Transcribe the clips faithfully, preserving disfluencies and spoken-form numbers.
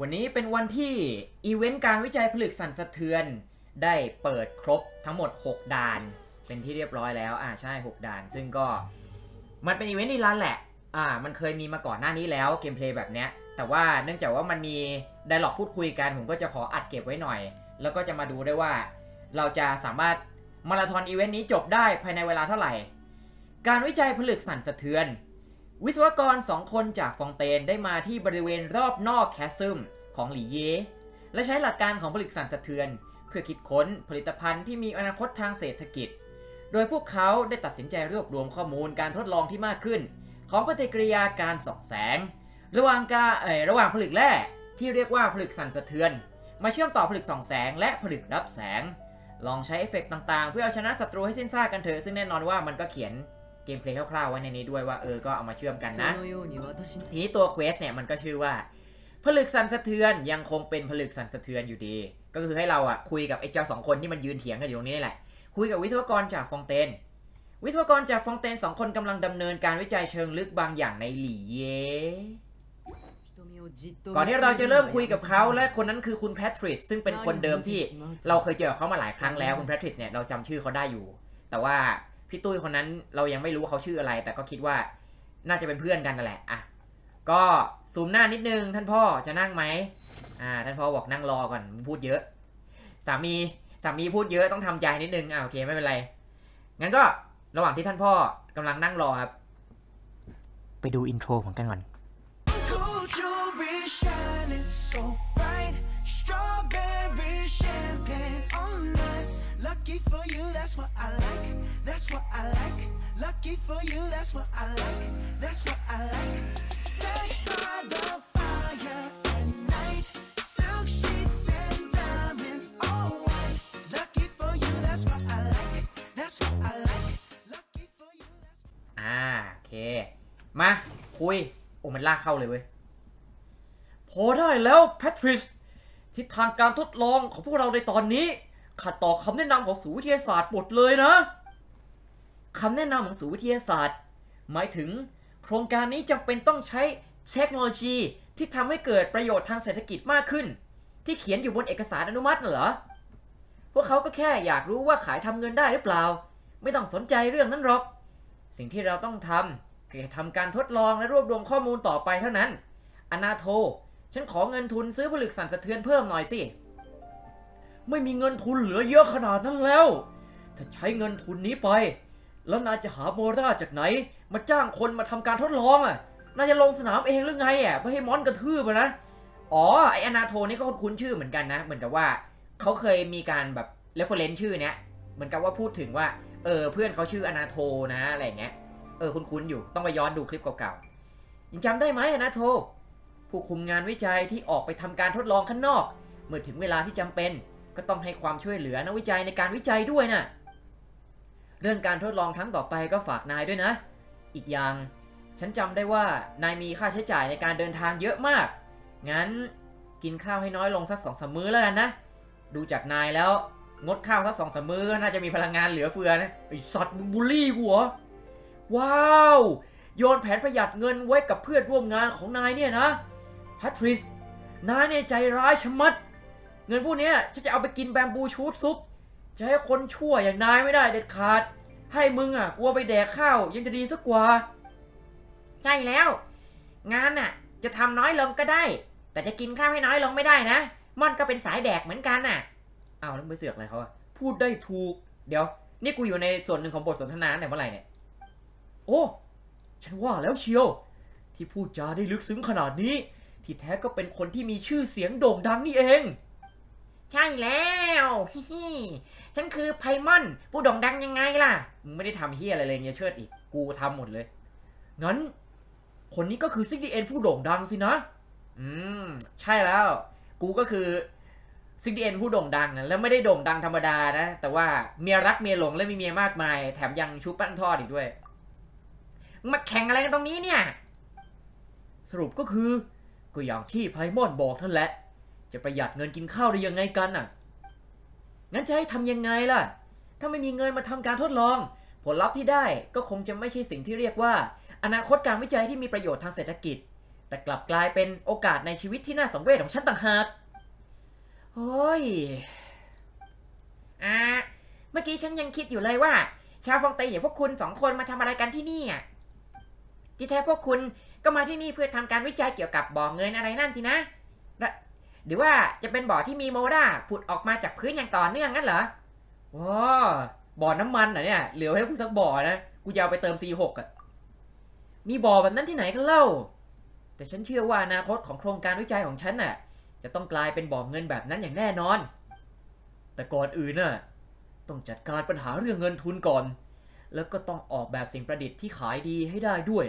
วันนี้เป็นวันที่อีเวนต์การวิจัยผลึกสั่นสะเทือนได้เปิดครบทั้งหมดหกด่านเป็นที่เรียบร้อยแล้วอ่าใช่หกด่านซึ่งก็มันเป็นอีเวนต์ในร้านแหละอ่ามันเคยมีมาก่อนหน้านี้แล้วเกมเพลย์แบบเนี้ยแต่ว่าเนื่องจากว่ามันมีไดร็อกพูดคุยกันผมก็จะขออัดเก็บไว้หน่อยแล้วก็จะมาดูได้ว่าเราจะสามารถมาราธอนอีเวนต์นี้จบได้ภายในเวลาเท่าไหร่การวิจัยผลึกสั่นสะเทือนวิศวกรสองคนจากฟองเตนได้มาที่บริเวณรอบนอกแคสซึมของหลี่เย่และใช้หลักการของผลึกสั่นสะเทือนเพื่อคิดค้นผลิตภัณฑ์ที่มีอนาคตทางเศรษฐกิจโดยพวกเขาได้ตัดสินใจรวบรวมข้อมูลการทดลองที่มากขึ้นของปฏิกิริยาการส่องแสงระหว่างกาเอ่อระหว่างผลึกแร่ที่เรียกว่าผลึกสั่นสะเทือนมาเชื่อมต่อผลึกส่องแสงและผลึกรับแสงลองใช้เอฟเฟกต์ต่างๆเพื่อเอาชนะศัตรูให้สิ้นซากกันเถอะซึ่งแน่นอนว่ามันก็เขียนเกมเพลย์คร่าวๆไว้ในนี้ด้วยว่าเออก็เอามาเชื่อมกันนะทีนี้ตัวเควสเนี่ยมันก็ชื่อว่าผลึกสั่นสะเทือนยังคงเป็นผลึกสั่นสะเทือนอยู่ดีก็คือให้เราอ่ะคุยกับไอ้เจ้าสองคนที่มันยืนเถียงกันอยู่ตรงนี้แหละคุยกับวิศวกรจากฟองเตนวิศวกรจากฟองเตนสองคนกำลังดำเนินการวิจัยเชิงลึกบางอย่างในหลี่เย่ก่อนที่เราจะเริ่มคุยกับเขาและคนนั้นคือคุณแพทริสซึ่งเป็นคนเดิมที่เราเคยเจอเขามาหลายครั้งแล้วคุณแพทริสเนี่ยเราจำชื่อเขาได้อยู่แต่ว่าพี่ตุ้ยคนนั้นเรายังไม่รู้เขาชื่ออะไรแต่ก็คิดว่าน่าจะเป็นเพื่อนกันนั่นแหละอ่ะก็ซูมหน้านิดนึงท่านพ่อจะนั่งไหมอ่าท่านพ่อบอกนั่งรอก่อนพูดเยอะสามีสามีพูดเยอะต้องทำใจนิดนึงอ่าโอเคไม่เป็นไรงั้นก็ระหว่างที่ท่านพ่อกำลังนั่งรอครับไปดูอินโทรของกันก่อนLucky for you, that's what I like. That's what I like. Lucky for you, that's what I like. That's what I like. Sex by the fire at night. Silk sheets and diamonds, all white. Lucky for you, that's what I like. That's what I like. Lucky for you, that's what อ่าโอเคมาคุยโอ้มันลากเข้าเลยเว้ยพอได้แล้วแพทริสทิศทางการทดลองของพวกเราในตอนนี้ขัดต่อคำแนะนำของศูนย์วิทยาศาสตร์หมดเลยนะคำแนะนำของศูนย์วิทยาศาสตร์หมายถึงโครงการนี้จำเป็นต้องใช้เทคโนโลยีที่ทำให้เกิดประโยชน์ทางเศรษฐกิจมากขึ้นที่เขียนอยู่บนเอกสารอนุมัติเหรอพวกเขาก็แค่อยากรู้ว่าขายทำเงินได้หรือเปล่าไม่ต้องสนใจเรื่องนั้นหรอกสิ่งที่เราต้องทำคือทำการทดลองและรวบรวมข้อมูลต่อไปเท่านั้นอนาโทฉันขอเงินทุนซื้อผลึกสั่นสะเทือนเพิ่มหน่อยสิไม่มีเงินทุนเหลือเยอะขนาดนั้นแล้วถ้าใช้เงินทุนนี้ไปแล้วนายจะหาโมราจากไหนมาจ้างคนมาทำการทดลองอ่ะนายจะลงสนามเองหรือไงอ่ะไม่ให้มอนกระทืบนะอ๋อไออนาโทนี่ก็คุ้นชื่อเหมือนกันนะเหมือนกับว่าเขาเคยมีการแบบเรฟเฟอเรนซ์ชื่อเนี้ยเหมือนกับว่าพูดถึงว่าเออเพื่อนเขาชื่ออนาโทนะอะไรเงี้ยเออคุ้นๆอยู่ต้องไปย้อนดูคลิปเก่าๆยังจำได้ไหมอนาโทผู้คุมงานวิจัยที่ออกไปทำการทดลองข้างนอกเมื่อถึงเวลาที่จำเป็นก็ต้องให้ความช่วยเหลือนักวิจัยในการวิจัยด้วยนะเรื่องการทดลองครั้งต่อไปก็ฝากนายด้วยนะอีกอย่างฉันจำได้ว่านายมีค่าใช้จ่ายในการเดินทางเยอะมากงั้นกินข้าวให้น้อยลงสักสองสามมื้อแล้วกันนะดูจากนายแล้วงดข้าวสักสองสามมื้อน่าจะมีพลังงานเหลือเฟือนะไอ้สัตว์มึงบูลลี่กูเหรอว้าวโยนแผนประหยัดเงินไว้กับเพื่อนร่วมงานของนายเนี่ยนะแพทริสนายเนี่ยใจร้ายชะมัดเงินพวกนี้ฉันจะเอาไปกินแบมบูชูดซุปจะให้คนชั่วอย่างนายไม่ได้เด็ดขาดให้มึงอ่ะกลัวไปแดกข้าวยังจะดีสักกว่าใช่แล้วงานน่ะจะทำน้อยลงก็ได้แต่จะกินข้าวให้น้อยลงไม่ได้นะม่อนก็เป็นสายแดกเหมือนกันน่ะอ้าวแล้วไปเสือกอะไรเขาอ่ะพูดได้ถูกเดี๋ยวนี่กูอยู่ในส่วนหนึ่งของบทสนทนาแต่เมื่อไหร่เนี่ยโอ้ฉันว่าแล้วเชียวที่พูดจาได้ลึกซึ้งขนาดนี้ที่แท้ก็เป็นคนที่มีชื่อเสียงโด่งดังนี่เองใช่แล้วฮิฉันคือไพมอนผู้โด่งดังยังไงล่ะมึงไม่ได้ทำเฮียอะไรเลยเนี่ยเชิดอีกกูทำหมดเลยงั้นคนนี้ก็คือซิกดีเอ็นผู้โด่งดังสินะอืมใช่แล้วกูก็คือซิกดีเอ็นผู้โด่งดังนะแล้วไม่ได้โด่งดังธรรมดานะแต่ว่าเมียรักเมียหลงและมีเมียมากมายแถมยังชุบปั้นทอดอีกด้วยมาแข่งอะไรกันตรงนี้เนี่ยสรุปก็คือก็อย่างที่ไพมอนบอกนั่นแหละจะประหยัดเงินกินข้าวได้ยังไงกันน่ะงั้นจะให้ทำยังไงล่ะถ้าไม่มีเงินมาทำการทดลองผลลัพธ์ที่ได้ก็คงจะไม่ใช่สิ่งที่เรียกว่าอนาคตการวิจัยที่มีประโยชน์ทางเศรษฐกิจแต่กลับกลายเป็นโอกาสในชีวิตที่น่าสังเวชของฉันต่างหากโอ้ยอ่าเมื่อกี้ฉันยังคิดอยู่เลยว่าชาวฟองเตยอย่างพวกคุณสองคนมาทำอะไรกันที่นี่อ่ะที่แท้พวกคุณก็มาที่นี่เพื่อทำการวิจัยเกี่ยวกับบ่อเงินอะไรนั่นสินะหรือว่าจะเป็นบ่อที่มีโมด้าผุดออกมาจากพื้นอย่างต่อเนื่องงั้นเหรอว้าบ่อน้ำมันเหรอเนี่ยเหลือให้กูสักบ่อนะกูจะเอาไปเติม ซี หก อ่ะมีบ่อแบบนั้นที่ไหนกันเล่าแต่ฉันเชื่อว่าอนาคตของโครงการวิจัยของฉันน่ะจะต้องกลายเป็นบ่อเงินแบบนั้นอย่างแน่นอนแต่ก่อนอื่นน่ะต้องจัดการปัญหาเรื่องเงินทุนก่อนแล้วก็ต้องออกแบบสิ่งประดิษฐ์ที่ขายดีให้ได้ด้วย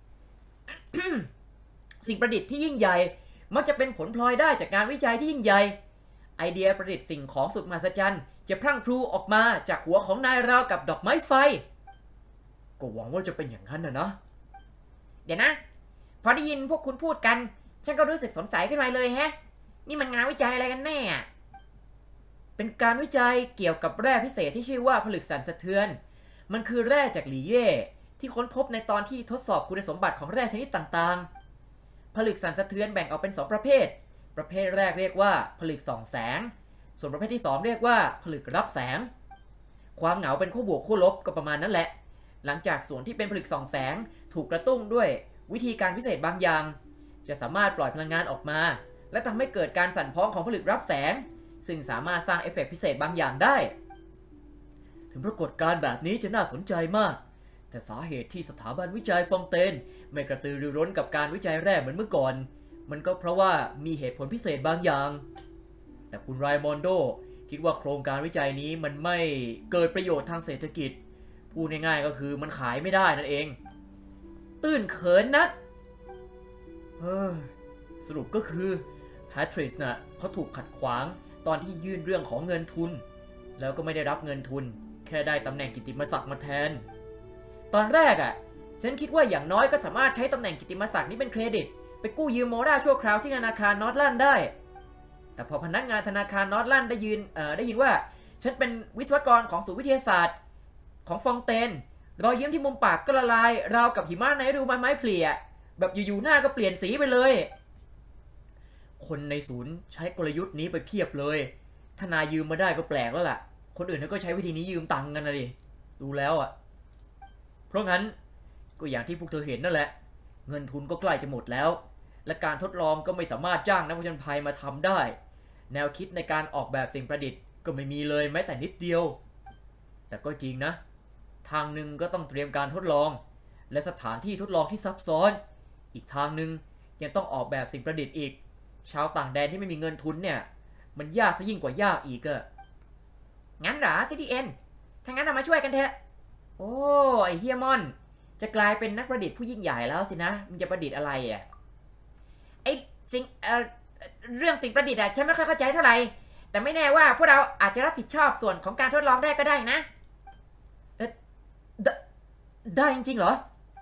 สิ่งประดิษฐ์ที่ยิ่งใหญ่มักจะเป็นผลพลอยได้จากการวิจัยที่ยิ่งใหญ่ไอเดียประดิษฐ์สิ่งของสุดมหัศจรรย์จะพรั่งพรูออกมาจากหัวของนายราวกับดอกไม้ไฟก็หวังว่าจะเป็นอย่างนั้นนะนะเดี๋ยวนะพอได้ยินพวกคุณพูดกันฉันก็รู้สึกสงสัยขึ้นมาเลยแฮะนี่มันงานวิจัยอะไรกันแน่เป็นการวิจัยเกี่ยวกับแร่พิเศษที่ชื่อว่าผลึกสั่นสะเทือนมันคือแร่จากหลี่เย่ที่ค้นพบในตอนที่ทดสอบคุณสมบัติของแร่ชนิดต่างๆผลึกสั่นสะเทือนแบ่งออกเป็นสองประเภทประเภทแรกเรียกว่าผลึกส่องแสงส่วนประเภทที่สองเรียกว่าผลึกรับแสงความเหงาเป็นขั้วบวกขั้วลบก็ประมาณนั้นแหละหลังจากส่วนที่เป็นผลึกส่องแสงถูกกระตุ้นด้วยวิธีการพิเศษบางอย่างจะสามารถปล่อยพลังงานออกมาและทำให้เกิดการสั่นพ้องของผลึกรับแสงซึ่งสามารถสร้างเอฟเฟกต์พิเศษบางอย่างได้ถึงปรากฏการณ์แบบนี้จะน่าสนใจมากแต่สาเหตุที่สถาบันวิจัยฟองเตนไม่กระตือรือร้นกับการวิจัยแร่เหมือนเมื่อก่อนมันก็เพราะว่ามีเหตุผลพิเศษบางอย่างแต่คุณไรมอนโดคิดว่าโครงการวิจัยนี้มันไม่เกิดประโยชน์ทางเศรษฐกิจพูดง่ายๆก็คือมันขายไม่ได้นั่นเองตื้นเขินนักเฮ้อสรุปก็คือแพทริสน่ะเขาถูกขัดขวางตอนที่ยื่นเรื่องของเงินทุนแล้วก็ไม่ได้รับเงินทุนแค่ได้ตำแหน่งกิตติมศักดิ์มาแทนตอนแรกอ่ะฉันคิดว่าอย่างน้อยก็สามารถใช้ตำแหน่งกิตติมศักดิ์นี้เป็นเครดิตไปกู้ยืมโมด้าชั่วคราวที่ธนาคารนอร์ทแลนด์ได้แต่พอพนักงานธนาคารนอร์ทแลนด์ได้ยินเอ่อได้ยินว่าฉันเป็นวิศวกรของศูนย์วิทยาศาสตร์ของฟองเตนรอยยิ้มที่มุมปากก็ละลายราวกับหิมะในฤดูใบไม้ผลิแบบอยู่ๆหน้าก็เปลี่ยนสีไปเลยคนในศูนย์ใช้กลยุทธ์นี้ไปเพียบเลยถ้านายยืมมาได้ก็แปลกแล้วล่ะคนอื่นเขาก็ใช้วิธีนี้ยืมตังค์กันนะดิดูแล้วอ่ะเพราะงั้นก็อย่างที่พวกเธอเห็นนั่นแหละเงินทุนก็ใกล้จะหมดแล้วและการทดลองก็ไม่สามารถจ้างนักผจญภัยมาทำได้แนวคิดในการออกแบบสิ่งประดิษฐ์ก็ไม่มีเลยแม้แต่นิดเดียวแต่ก็จริงนะทางหนึ่งก็ต้องเตรียมการทดลองและสถานที่ทดลองที่ซับซ้อนอีกทางหนึ่งยังต้องออกแบบสิ่งประดิษฐ์อีกชาวต่างแดนที่ไม่มีเงินทุนเนี่ยมันยากซะยิ่งกว่ายากอีกอะงั้นเหรอ ซี ที เอ็น ถ้างั้นเรามาช่วยกันเถอะโอ้ไอเฮียมอนจะกลายเป็นนักประดิษฐ์ผู้ยิ่งใหญ่แล้วสินะมันจะประดิษฐ์อะไรอะไอสิ่งเอ่อเรื่องสิ่งประดิษฐ์อะฉันไม่ค่อยเข้าใจเท่าไหร่แต่ไม่แน่ว่าพวกเราอาจจะรับผิดชอบส่วนของการทดลองได้ก็ได้นะเออได้จริงๆเหรอ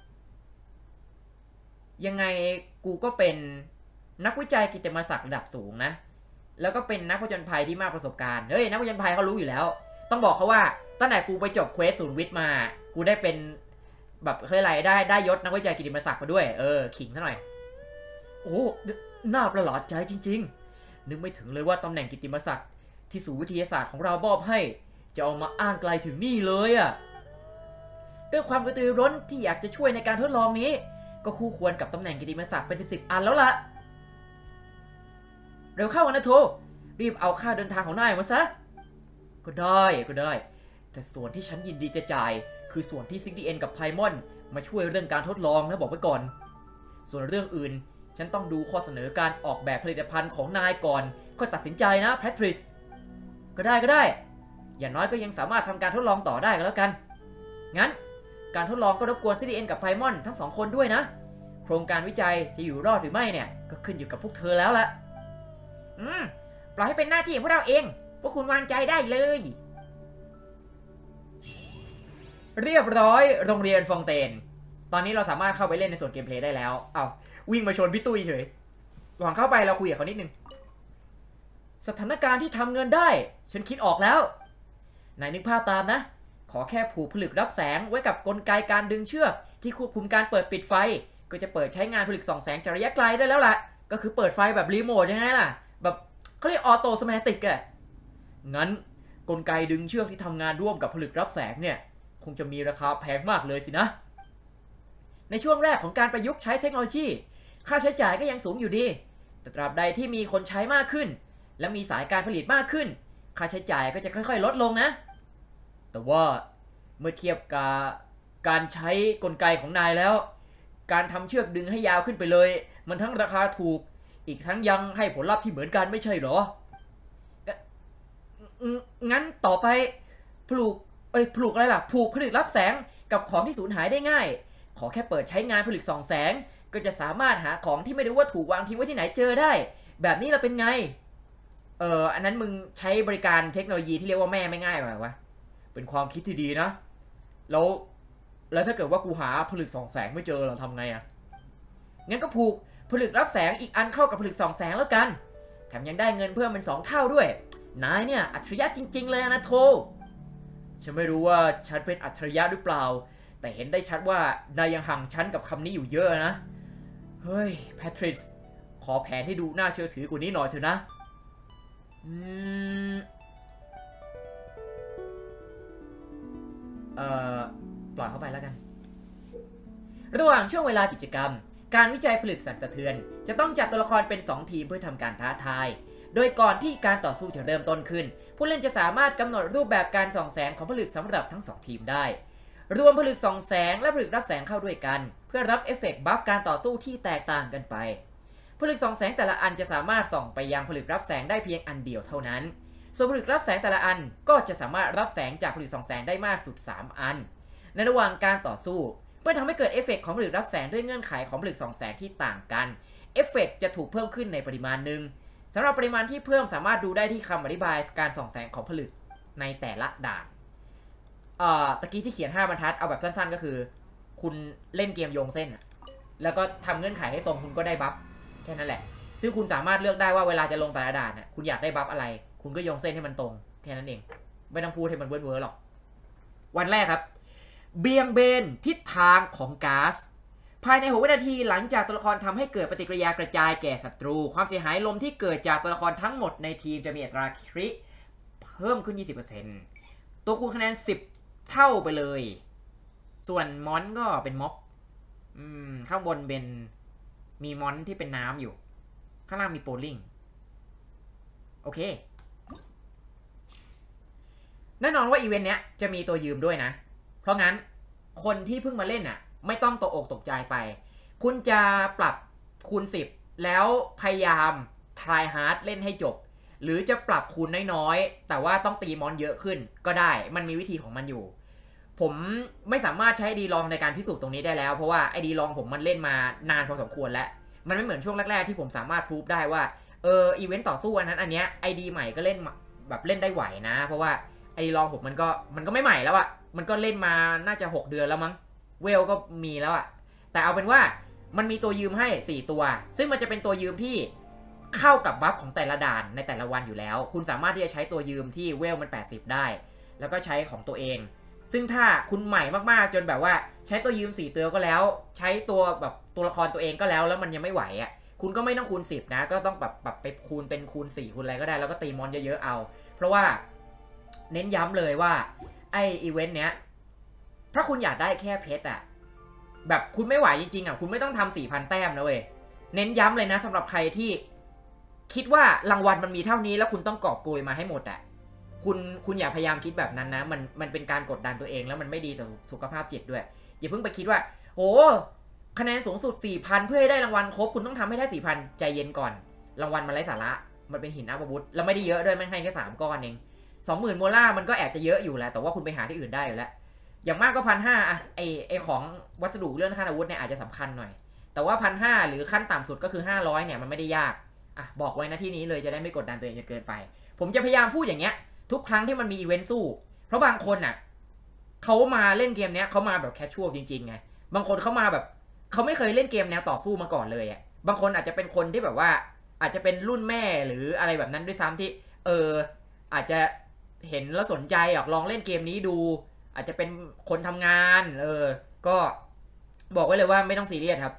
ยังไงกูก็เป็นนักวิจัยกิตติมศักดิ์ระดับสูงนะแล้วก็เป็นนักผจญภัยที่มากประสบการณ์เฮ้ยนักผจญภัยเขารู้อยู่แล้วต้องบอกเขาว่าตั้งแต่กูไปจบเควสศูนย์วิทย์มากูได้เป็นแบบเคยไรได้ได้ยศนักวิจัยกิตติมศักดิ์มาด้วยเออขิงซะหน่อยโอ้น่าประหลาดใจจริงๆนึกไม่ถึงเลยว่าตำแหน่งกิตติมศักดิ์ที่ศูนย์วิทยาศาสตร์ของเรามอบให้จะเอามาอ้างไกลถึงนี่เลยอะด้วยความกระตือร้นที่อยากจะช่วยในการทดลองนี้ก็คู่ควรกับตำแหน่งกิตติมศักดิ์เป็นสิบสิบอันแล้วล่ะเร็วเข้านะโทรีบเอาค่าเดินทางของนายมาซะก็ได้ก็ได้แต่ส่วนที่ฉันยินดีจะจ่ายคือส่วนที่ซิกดีเอ็นกับไพมอนมาช่วยเรื่องการทดลองนะบอกไว้ก่อนส่วนเรื่องอื่นฉันต้องดูข้อเสนอการออกแบบผลิตภัณฑ์ของนายก่อนก็ตัดสินใจนะแพทริสก็ได้ก็ได้อย่างน้อยก็ยังสามารถทำการทดลองต่อได้ก็แล้วกันงั้นการทดลองก็รบกวน ซี ดี เอ็น กับไพมอนทั้งสองคนด้วยนะโครงการวิจัยจะอยู่รอดหรือไม่เนี่ยก็ขึ้นอยู่กับพวกเธอแล้วละอืมปล่อยให้เป็นหน้าที่ของพวกเราเองพวกคุณวางใจได้เลยเรียบร้อยโรงเรียนฟองเตนตอนนี้เราสามารถเข้าไปเล่นในส่วนเกมเพลย์ได้แล้วเอาวิ่งมาชนพี่ตุ้ยเฉยหวังเข้าไปเราคุยกับเขานิดนึงสถานการณ์ที่ทำเงินได้ฉันคิดออกแล้วนายนึกภาพตามนะขอแค่ผูกผลึกรับแสงไว้กับกลไกการดึงเชือกที่ควบคุมการเปิดปิดไฟก็จะเปิดใช้งานผลึกส่องแสงจากระยะไกลได้แล้วล่ะก็คือเปิดไฟแบบรีโมทยังไงล่ะแบบเขาเรียกออโตสมาติกอะงั้นกลไกดึงเชือกที่ทำงานร่วมกับผลึกรับแสงเนี่ยคงจะมีราคาแพงมากเลยสินะในช่วงแรกของการประยุกต์ใช้เทคโนโลยีค่าใช้จ่ายก็ยังสูงอยู่ดีแต่ตราบใดที่มีคนใช้มากขึ้นและมีสายการผลิตมากขึ้นค่าใช้จ่ายก็จะค่อยๆลดลงนะแต่ว่าเมื่อเทียบกับการใช้กลไกของนายแล้วการทำเชือกดึงให้ยาวขึ้นไปเลยมันทั้งราคาถูกอีกทั้งยังให้ผลลัพธ์ที่เหมือนกันไม่ใช่หรองั้นต่อไปปลูกเอ้ยปลูกอะไรล่ะผูกผลึกรับแสงกับของที่สูญหายได้ง่ายขอแค่เปิดใช้งานผลึกส่องแสงก็จะสามารถหาของที่ไม่รู้ว่าถูกวางทิ้งไว้ที่ไหนเจอได้แบบนี้เราเป็นไงเอออันนั้นมึงใช้บริการเทคโนโลยีที่เรียกว่าแม่ไม่ง่ายกว่าวะเป็นความคิดที่ดีนะแล้วแล้วถ้าเกิดว่ากูหาผลึกส่องแสงไม่เจอเราทำไงอะงั้นก็ผูกผลึกรับแสงอีกอันเข้ากับผลึกส่องแสงแล้วกันแถมยังได้เงินเพิ่มเป็นสองเท่าด้วยนายเนี่ยอัจฉริยะจริงๆเลยนะโทฉันไม่รู้ว่าฉันเป็นอัจฉริยะหรือเปล่าแต่เห็นได้ชัดว่านายยังห่างฉันกับคำนี้อยู่เยอะนะเฮ้ยแพทริสขอแผนให้ดูน่าเชื่อถือกว่านี้หน่อยเถอะนะอืมเอ่อปล่อยเข้าไปแล้วกันระหว่างช่วงเวลากิจกรรมการวิจัยผลึกสั่นสะเทือนจะต้องจัดตัวละครเป็นสองทีมเพื่อทำการท้าทายโดยก่อนที่การต่อสู้จะเริ่มต้นขึ้นผู้เล่นจะสามารถกำหนดรูปแบบการส่องแสงของผลึกสำหรับทั้งสองทีมได้รวมผลึกส่องแสงและผลึกรับแสงเข้าด้วยกันเพื่อรับเอฟเฟกต์บัฟการต่อสู้ที่แตกต่างกันไปผลึกส่องแสงแต่ละอันจะสามารถส่องไปยังผลึกรับแสงได้เพียงอันเดียวเท่านั้นส่วนผลึกรับแสงแต่ละอันก็จะสามารถรับแสงจากผลึกส่องแสงได้มากสุดสามอันในระหว่างการต่อสู้เพื่อทำให้เกิดเอฟเฟกต์ของผลึกรับแสงด้วยเงื่อนไขของผลึกส่องแสงที่ต่างกันเอฟเฟกต์จะถูกเพิ่มขึ้นในปริมาณหนึ่งสำหรับปริมาณที่เพิ่มสามารถดูได้ที่คำอธิบายการส่องแสงของผลึกในแต่ละด่านเอ่อตะกี้ที่เขียนห้าบรรทัดเอาแบบสั้นๆก็คือคุณเล่นเกมโยงเส้นแล้วก็ทำเงื่อนไขให้ตรงคุณก็ได้บัฟแค่นั้นแหละซึ่งคุณสามารถเลือกได้ว่าเวลาจะลงแต่ละด่านน่ะคุณอยากได้บัฟอะไรคุณก็โยงเส้นให้มันตรงแค่นั้นเองไม่ต้องพูดให้มันเวิร์ดเวิร์ดหรอกวันแรกครับเบี่ยงเบนทิศทางของก๊าซภายในหกวินาทีหลังจากตัวละครทำให้เกิดปฏิกิริยากระจายแก่ศัตรูความเสียหายลมที่เกิดจากตัวละครทั้งหมดในทีมจะมีอัตราคริเพิ่มขึ้น ยี่สิบเปอร์เซ็นต์ ตัวคูณคะแนนสิบเท่าไปเลยส่วนมอนก็เป็นม็อบอืมข้างบนเป็นมีมอนที่เป็นน้ำอยู่ข้างล่างมีโปลลิ่งโอเคแน่นอนว่าอีเวนต์เนี้ยจะมีตัวยืมด้วยนะเพราะงั้นคนที่เพิ่งมาเล่นน่ะไม่ต้องตกอกตกใจไปคุณจะปรับคูณสิบแล้วพยายาม try hard เล่นให้จบหรือจะปรับคูณน้อยๆแต่ว่าต้องตีมอนเยอะขึ้นก็ได้มันมีวิธีของมันอยู่ผมไม่สามารถใช้ดีลองในการพิสูจน์ตรงนี้ได้แล้วเพราะว่าไอดีลองผมมันเล่นมานานพอสมควรแล้วมันไม่เหมือนช่วงแรกๆที่ผมสามารถพรูฟได้ว่าเอออีเวนต์ต่อสู้อันนั้นอันเนี้ยไอดีใหม่ก็เล่นแบบเล่นได้ไหวนะเพราะว่าไอดีลองผมมันก็มันก็ไม่ใหม่แล้วอะมันก็เล่นมาน่าจะหกเดือนแล้วมั้งเวลก็มีแล้วอะแต่เอาเป็นว่ามันมีตัวยืมให้สี่ตัวซึ่งมันจะเป็นตัวยืมที่เข้ากับบัฟของแต่ละด่านในแต่ละวันอยู่แล้วคุณสามารถที่จะใช้ตัวยืมที่เวลมันแปดสิบได้แล้วก็ใช้ของตัวเองซึ่งถ้าคุณใหม่มากๆจนแบบว่าใช้ตัวยืมสี่ตัวก็แล้วใช้ตัวแบบตัวละครตัวเองก็แล้วแล้วมันยังไม่ไหวอ่ะคุณก็ไม่ต้องคูณสิบนะก็ต้องแบบแบบไปคูณเป็นคูณสี่คูณอะไรก็ได้แล้วก็ตีมอนเยอะๆเอาเพราะว่าเน้นย้ำเลยว่าไออีเวนต์เนี้ยถ้าคุณอยากได้แค่เพชรอ่ะแบบคุณไม่ไหวจริงๆอ่ะคุณไม่ต้องทำสี่พันแต้มนะเว้ยเน้นย้ำเลยนะสำหรับใครที่คิดว่ารางวัลมันมีเท่านี้แล้วคุณต้องกอบโกยมาให้หมดอ่ะคุณคุณอย่าพยายามคิดแบบนั้นนะมันมันเป็นการกดดันตัวเองแล้วมันไม่ดีต่อสุขภาพจิตด้วยอย่าเพิ่งไปคิดว่าโอ้คะแนนสูงสุด สี่พัน เพื่อให้ได้รางวัลครบคุณต้องทำให้ได้ สี่พัน ใจเย็นก่อนรางวัลมันไร้สาระมันเป็นหินอาวุธแล้วไม่ได้เยอะด้วยแม่งให้แค่สามก้อนเอง สองหมื่น โมล่ามันก็แอบจะเยอะอยู่แหละแต่ว่าคุณไปหาที่อื่นได้อยู่แล้วอย่างมากก็ หนึ่งพันห้าร้อย อะไอไอของวัสดุเรื่องขั้นอาวุธเนี่ยอาจจะสำคัญหน่อยแต่ว่า หนึ่งพันห้าร้อย หรือขั้นต่ำสุดก็คือห้าร้อยเนี่ยมันไม่ได้ยากอ่ะบอกไว้นะที่นี้เลยจะได้ไม่กดดันตัวเองจนเกินไปผมจะพยายามพูดอย่างเงี้ยทุกครั้งที่มันมีอีเวนต์สู้เพราะบางคนอ่ะเขามาเล่นเกมเนี้ยเขามาแบบแคชชวลจริงๆไงบางคนเขามาแบบเขาไม่เคยเล่นเกมแนวต่อสู้มาก่อนเลยอ่ะบางคนอาจจะเป็นคนที่แบบว่าอาจจะเป็นรุ่นแม่หรืออะไรแบบนั้นด้วยซ้ำที่เอออาจจะเห็นแล้วสนใจอยากลองเล่นเกมนี้ดูอาจจะเป็นคนทำงานเออก็บอกไว้เลยว่าไม่ต้องซีเรียสครับ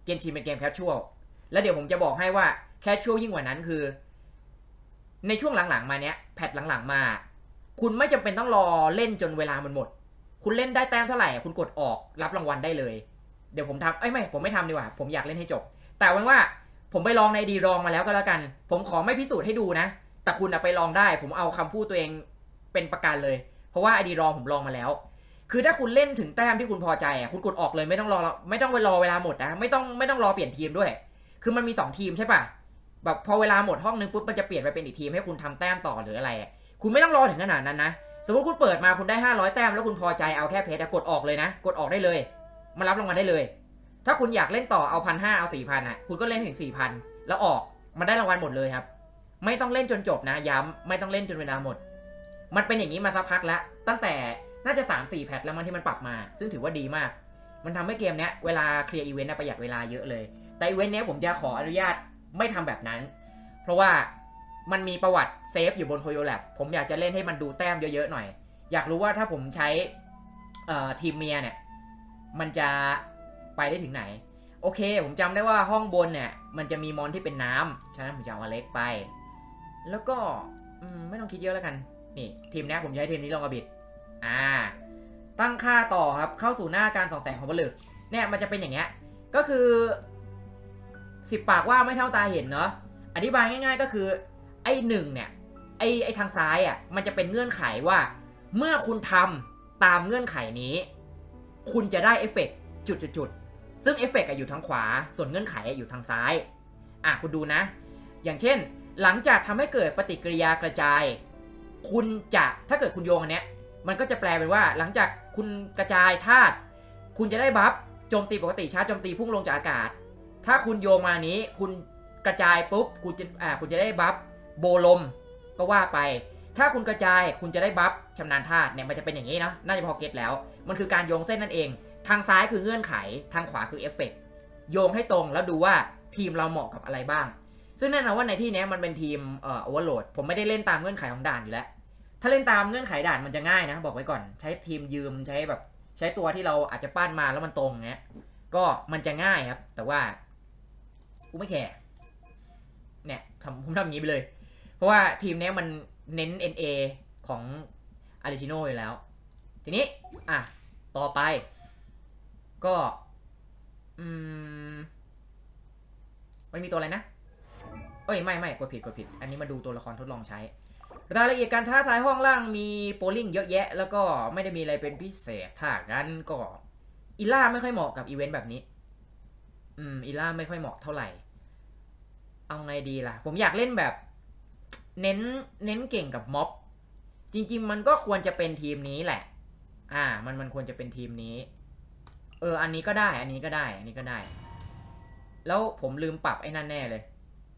เกนชินเป็นเกมแคชชวลแล้วเดี๋ยวผมจะบอกให้ว่าแคชชวลยิ่งกว่านั้นคือในช่วงหลังๆมาเนี้ยแพทหลังๆมาคุณไม่จำเป็นต้องรอเล่นจนเวลามันหมดคุณเล่นได้แต้มเท่าไหร่คุณกดออกรับรางวัลได้เลยเดี๋ยวผมทำเอ้ยไม่ผมไม่ทำดีกว่าผมอยากเล่นให้จบแต่ว่าว่าผมไปลองในดีรองมาแล้วก็แล้วกันผมขอไม่พิสูจน์ให้ดูนะแต่คุณไปลองได้ผมเอาคำพูดตัวเองเป็นประกันเลยเพราะว่าไอดีรองผมลองมาแล้วคือถ้าคุณเล่นถึงแต้มที่คุณพอใจอ่ะคุณกดออกเลยไม่ต้องรอไม่ต้องไปรอเวลาหมดนะไม่ต้องไม่ต้องรอเปลี่ยนทีมด้วยคือมันมีสองทีมใช่ป่ะแบบพอเวลาหมดห้องนึงปุ๊บมันจะเปลี่ยนไปเป็นอีกทีมให้คุณทำแต้มต่อหรืออะไรคุณไม่ต้องรอถึงขนาดนั้นนะสมมติคุณเปิดมาคุณได้ห้าร้อยแต้มแล้วคุณพอใจเอาแค่เพชรกดออกเลยนะกดออกได้เลยมารับรางวัลได้เลยถ้าคุณอยากเล่นต่อเอาพันห้าเอาสี่พันอ่ะคุณก็เล่นถึงสี่พันแล้วออกมันได้รางวัลหมดเลยครับไม่ต้องเล่นจนจบนะย้ำไม่ต้องเล่นจนเวลาหมดมันเป็นอย่างนี้มาสักพักแล้วตั้งแต่น่าจะ สามสี่ แพทแล้วมันที่มันปรับมาซึ่งถือว่าดีมากมันทำให้เกมเนี้ยเวลาเคลียร์อีเวนต์ประหยัดเวลาเยอะเลยแต่อีเวนต์เนี้ยผมจะขออนุญาตไม่ทำแบบนั้นเพราะว่ามันมีประวัติเซฟอยู่บนโคโยแลบผมอยากจะเล่นให้มันดูแต้มเยอะๆหน่อยอยากรู้ว่าถ้าผมใช้ทีมเมียเนี่ยมันจะไปได้ถึงไหนโอเคผมจำได้ว่าห้องบนเนี่ยมันจะมีมอนที่เป็นน้ำฉะนั้นผมจะเอาอเล็กไปแล้วก็ไม่ต้องคิดเยอะแล้วกันนี่ทีมนี้ผมใช้ทีมนี้ลงกระบิดอ่าตั้งค่าต่อครับเข้าสู่หน้าการส่องแสงของผลึกเนี่ยมันจะเป็นอย่างเงี้ยก็คือสิบปากว่าไม่เท่าตาเห็นเนาะอธิบายง่ายๆก็คือไอ้หนึ่งเนี่ยไอ้ไอ้ทางซ้ายอ่ะมันจะเป็นเงื่อนไขว่าเมื่อคุณทำตามเงื่อนไขนี้คุณจะได้เอฟเฟกต์จุดๆซึ่งเอฟเฟกต์อยู่ทางขวาส่วนเงื่อนไขอยู่ทางซ้ายอ่ะคุณดูนะอย่างเช่นหลังจากทำให้เกิดปฏิกิริยากระจายคุณจะถ้าเกิดคุณโยงอันเนี้ยมันก็จะแปลเป็นว่าหลังจากคุณกระจายธาตุคุณจะได้บัฟโจมตีปกติชาร์จโจมตีพุ่งลงจากอากาศถ้าคุณโยงมานี้คุณกระจายปุ๊บคุณจะอ่าคุณจะได้บัฟโบลมก็ว่าไปถ้าคุณกระจายคุณจะได้บัฟชำนาญธาตุเนี่ยมันจะเป็นอย่างนี้เนาะน่าจะพอเก็ตแล้วมันคือการโยงเส้นนั่นเองทางซ้ายคือเงื่อนไขทางขวาคือเอฟเฟกต์โยงให้ตรงแล้วดูว่าทีมเราเหมาะกับอะไรบ้างซึ่งแน่นอนว่าในที่นี้มันเป็นทีมเอ่อโอเวอร์โหลดผมไม่ได้เล่นตามเงื่อนไขของด่านอยู่แล้วถ้าเล่นตามเงื่อนไขด่านมันจะง่ายนะบอกไว้ก่อนใช้ทีมยืมใช้แบบใช้ตัวที่เราอาจจะปั้นมาแล้วมันตรงเงี้ยก็มันจะง่ายครับแต่ว่ากูไม่แคร์เนี่ยผมทำอย่างนี้ไปเลยเพราะว่าทีมนี้มันเน้น เอ็น เอ ของอาริชิโน่อยู่แล้วทีนี้อ่ะต่อไปก็อืมมันมีตัวอะไรนะเอ้ยไม่ไม่กดผิดกดผิดอันนี้มาดูตัวละครทดลองใช้รายละเอียดการท้าทายห้องล่างมีโปลลิ่งเยอะแยะแล้วก็ไม่ได้มีอะไรเป็นพิเศษถ้างั้นก็อีล่าไม่ค่อยเหมาะกับอีเวนต์แบบนี้อืมอีล่าไม่ค่อยเหมาะเท่าไหร่เอาไงดีล่ะผมอยากเล่นแบบเน้นเน้นเก่งกับม็อบจริงๆมันก็ควรจะเป็นทีมนี้แหละอ่ามันมันควรจะเป็นทีมนี้เอออันนี้ก็ได้อันนี้ก็ได้อันนี้ก็ได้แล้วผมลืมปรับไอ้นั่นแน่เลย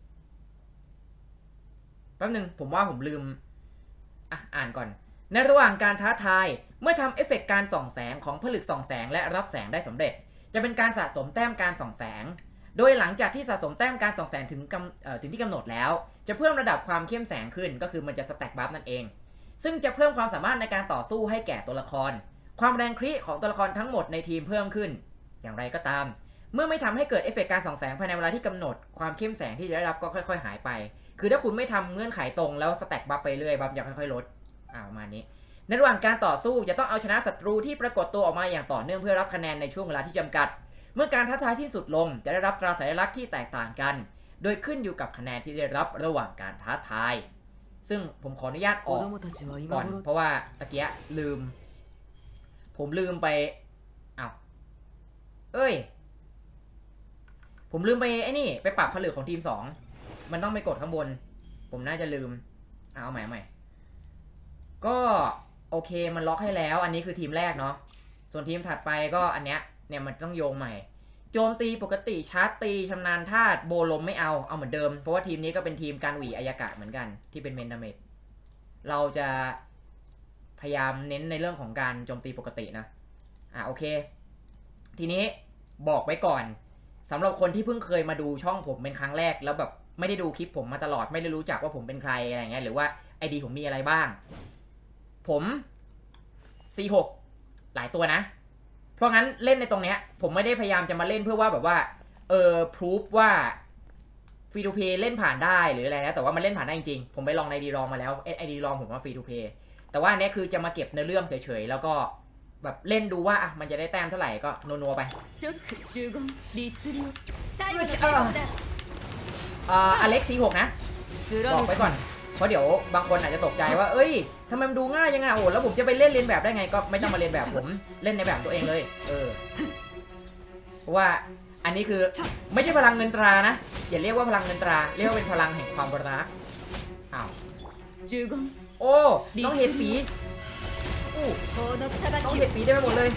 แป๊บนึงผมว่าผมลืมอ่ะอ่านก่อนในระหว่างการท้าทายเมื่อทำเอฟเฟกต์การส่องแสงของผลึกส่องแสงและรับแสงได้สำเร็จจะเป็นการสะสมแต้มการส่องแสงโดยหลังจากที่สะสมแต้มการส่องแสงถึงกำเอ่อถึงที่กำหนดแล้วจะเพิ่มระดับความเข้มแสงขึ้นก็คือมันจะสแต็กบัฟนั่นเองซึ่งจะเพิ่มความสามารถในการต่อสู้ให้แก่ตัวละครความแรงคริของตัวละครทั้งหมดในทีมเพิ่มขึ้นอย่างไรก็ตามเมื่อไม่ทำให้เกิดเอฟเฟกต์การส่องแสงภายในเวลาที่กำหนดความเข้มแสงที่จะได้รับก็ค่อยๆหายไปคือถ้าคุณไม่ทำเงื่อนไขตรงแล้วสแต็กบัฟไปเรื่อยบัฟจะค่อยๆลดอ่าประมาณนี้ในระหว่างการต่อสู้จะต้องเอาชนะศัตรูที่ปรากฏตัวออกมาอย่างต่อเนื่องเพื่อรับคะแนนในช่วงเวลาที่จำกัดเมื่อการท้าทายที่สุดลงจะได้รับตราสัญลักษณ์ที่แตกต่างกันโดยขึ้นอยู่กับคะแนนที่ได้รับระหว่างการท้าทายซึ่งผมขออนุญาตออกก่อนเพราะว่าตะเกียลืมผมลืมไปอ้าวเอ้ยผมลืมไปไอ้นี่ไปปรับผลึกของทีมสองมันต้องไปกดข้างบนผมน่าจะลืมเอาใหม่ใหม่ก็โอเคมันล็อกให้แล้วอันนี้คือทีมแรกเนาะส่วนทีมถัดไปก็อันเนี้ยเนี่ยมันต้องโยงใหม่โจมตีปกติชาร์จตีชำนาญธาตุโบลมไม่เอาเอาเหมือนเดิมเพราะว่าทีมนี้ก็เป็นทีมการหวีอายากาศเหมือนกันที่เป็นเมนดาเมจเราจะพยายามเน้นในเรื่องของการโจมตีปกตินะอ่ะโอเคทีนี้บอกไว้ก่อนสำหรับคนที่เพิ่งเคยมาดูช่องผมเป็นครั้งแรกแล้วแบบไม่ได้ดูคลิปผมมาตลอดไม่ได้รู้จักว่าผมเป็นใครอะไรเงี้ยหรือว่าไอดีผมมีอะไรบ้างผม ซี หก หลายตัวนะเพราะงั้นเล่นในตรงเนี้ยผมไม่ได้พยายามจะมาเล่นเพื่อว่าแบบว่าเออพรูฟว่าฟรีทูเพย์เล่นผ่านได้หรืออะไรนะแต่ว่ามันเล่นผ่านได้จริงๆผมไปลองในดีลองมาแล้วไอดีลองผมว่าฟรีทูเพย์แต่ว่าอันนี้คือจะมาเก็บในเรื่องเฉยๆแล้วก็แบบเล่นดูว่าอ่ะมันจะได้แต้มเท่าไหร่ก็นัวๆไปเอ่ออเล็กซีหกนะบอกไว้ก่อนเพราะเดี๋ยวบางคนอาจจะตกใจว่าเอ้ยทำไมมันดูง่ายยังไงโอ้แล้วผมจะไปเล่นเรียนแบบได้ไงก็ไม่ต้องมาเรียนแบบผมเล่นในแบบตัวเองเลยเออเพราะว่าอันนี้คือไม่ใช่พลังเงินตรานะอย่าเรียกว่าพลังเงินตราเรียกว่าเป็นพลังแห่งความรักอ้าวโอ้น้องเห็ดปีอู้น้องเห็ดปีได้ไปหมดเลย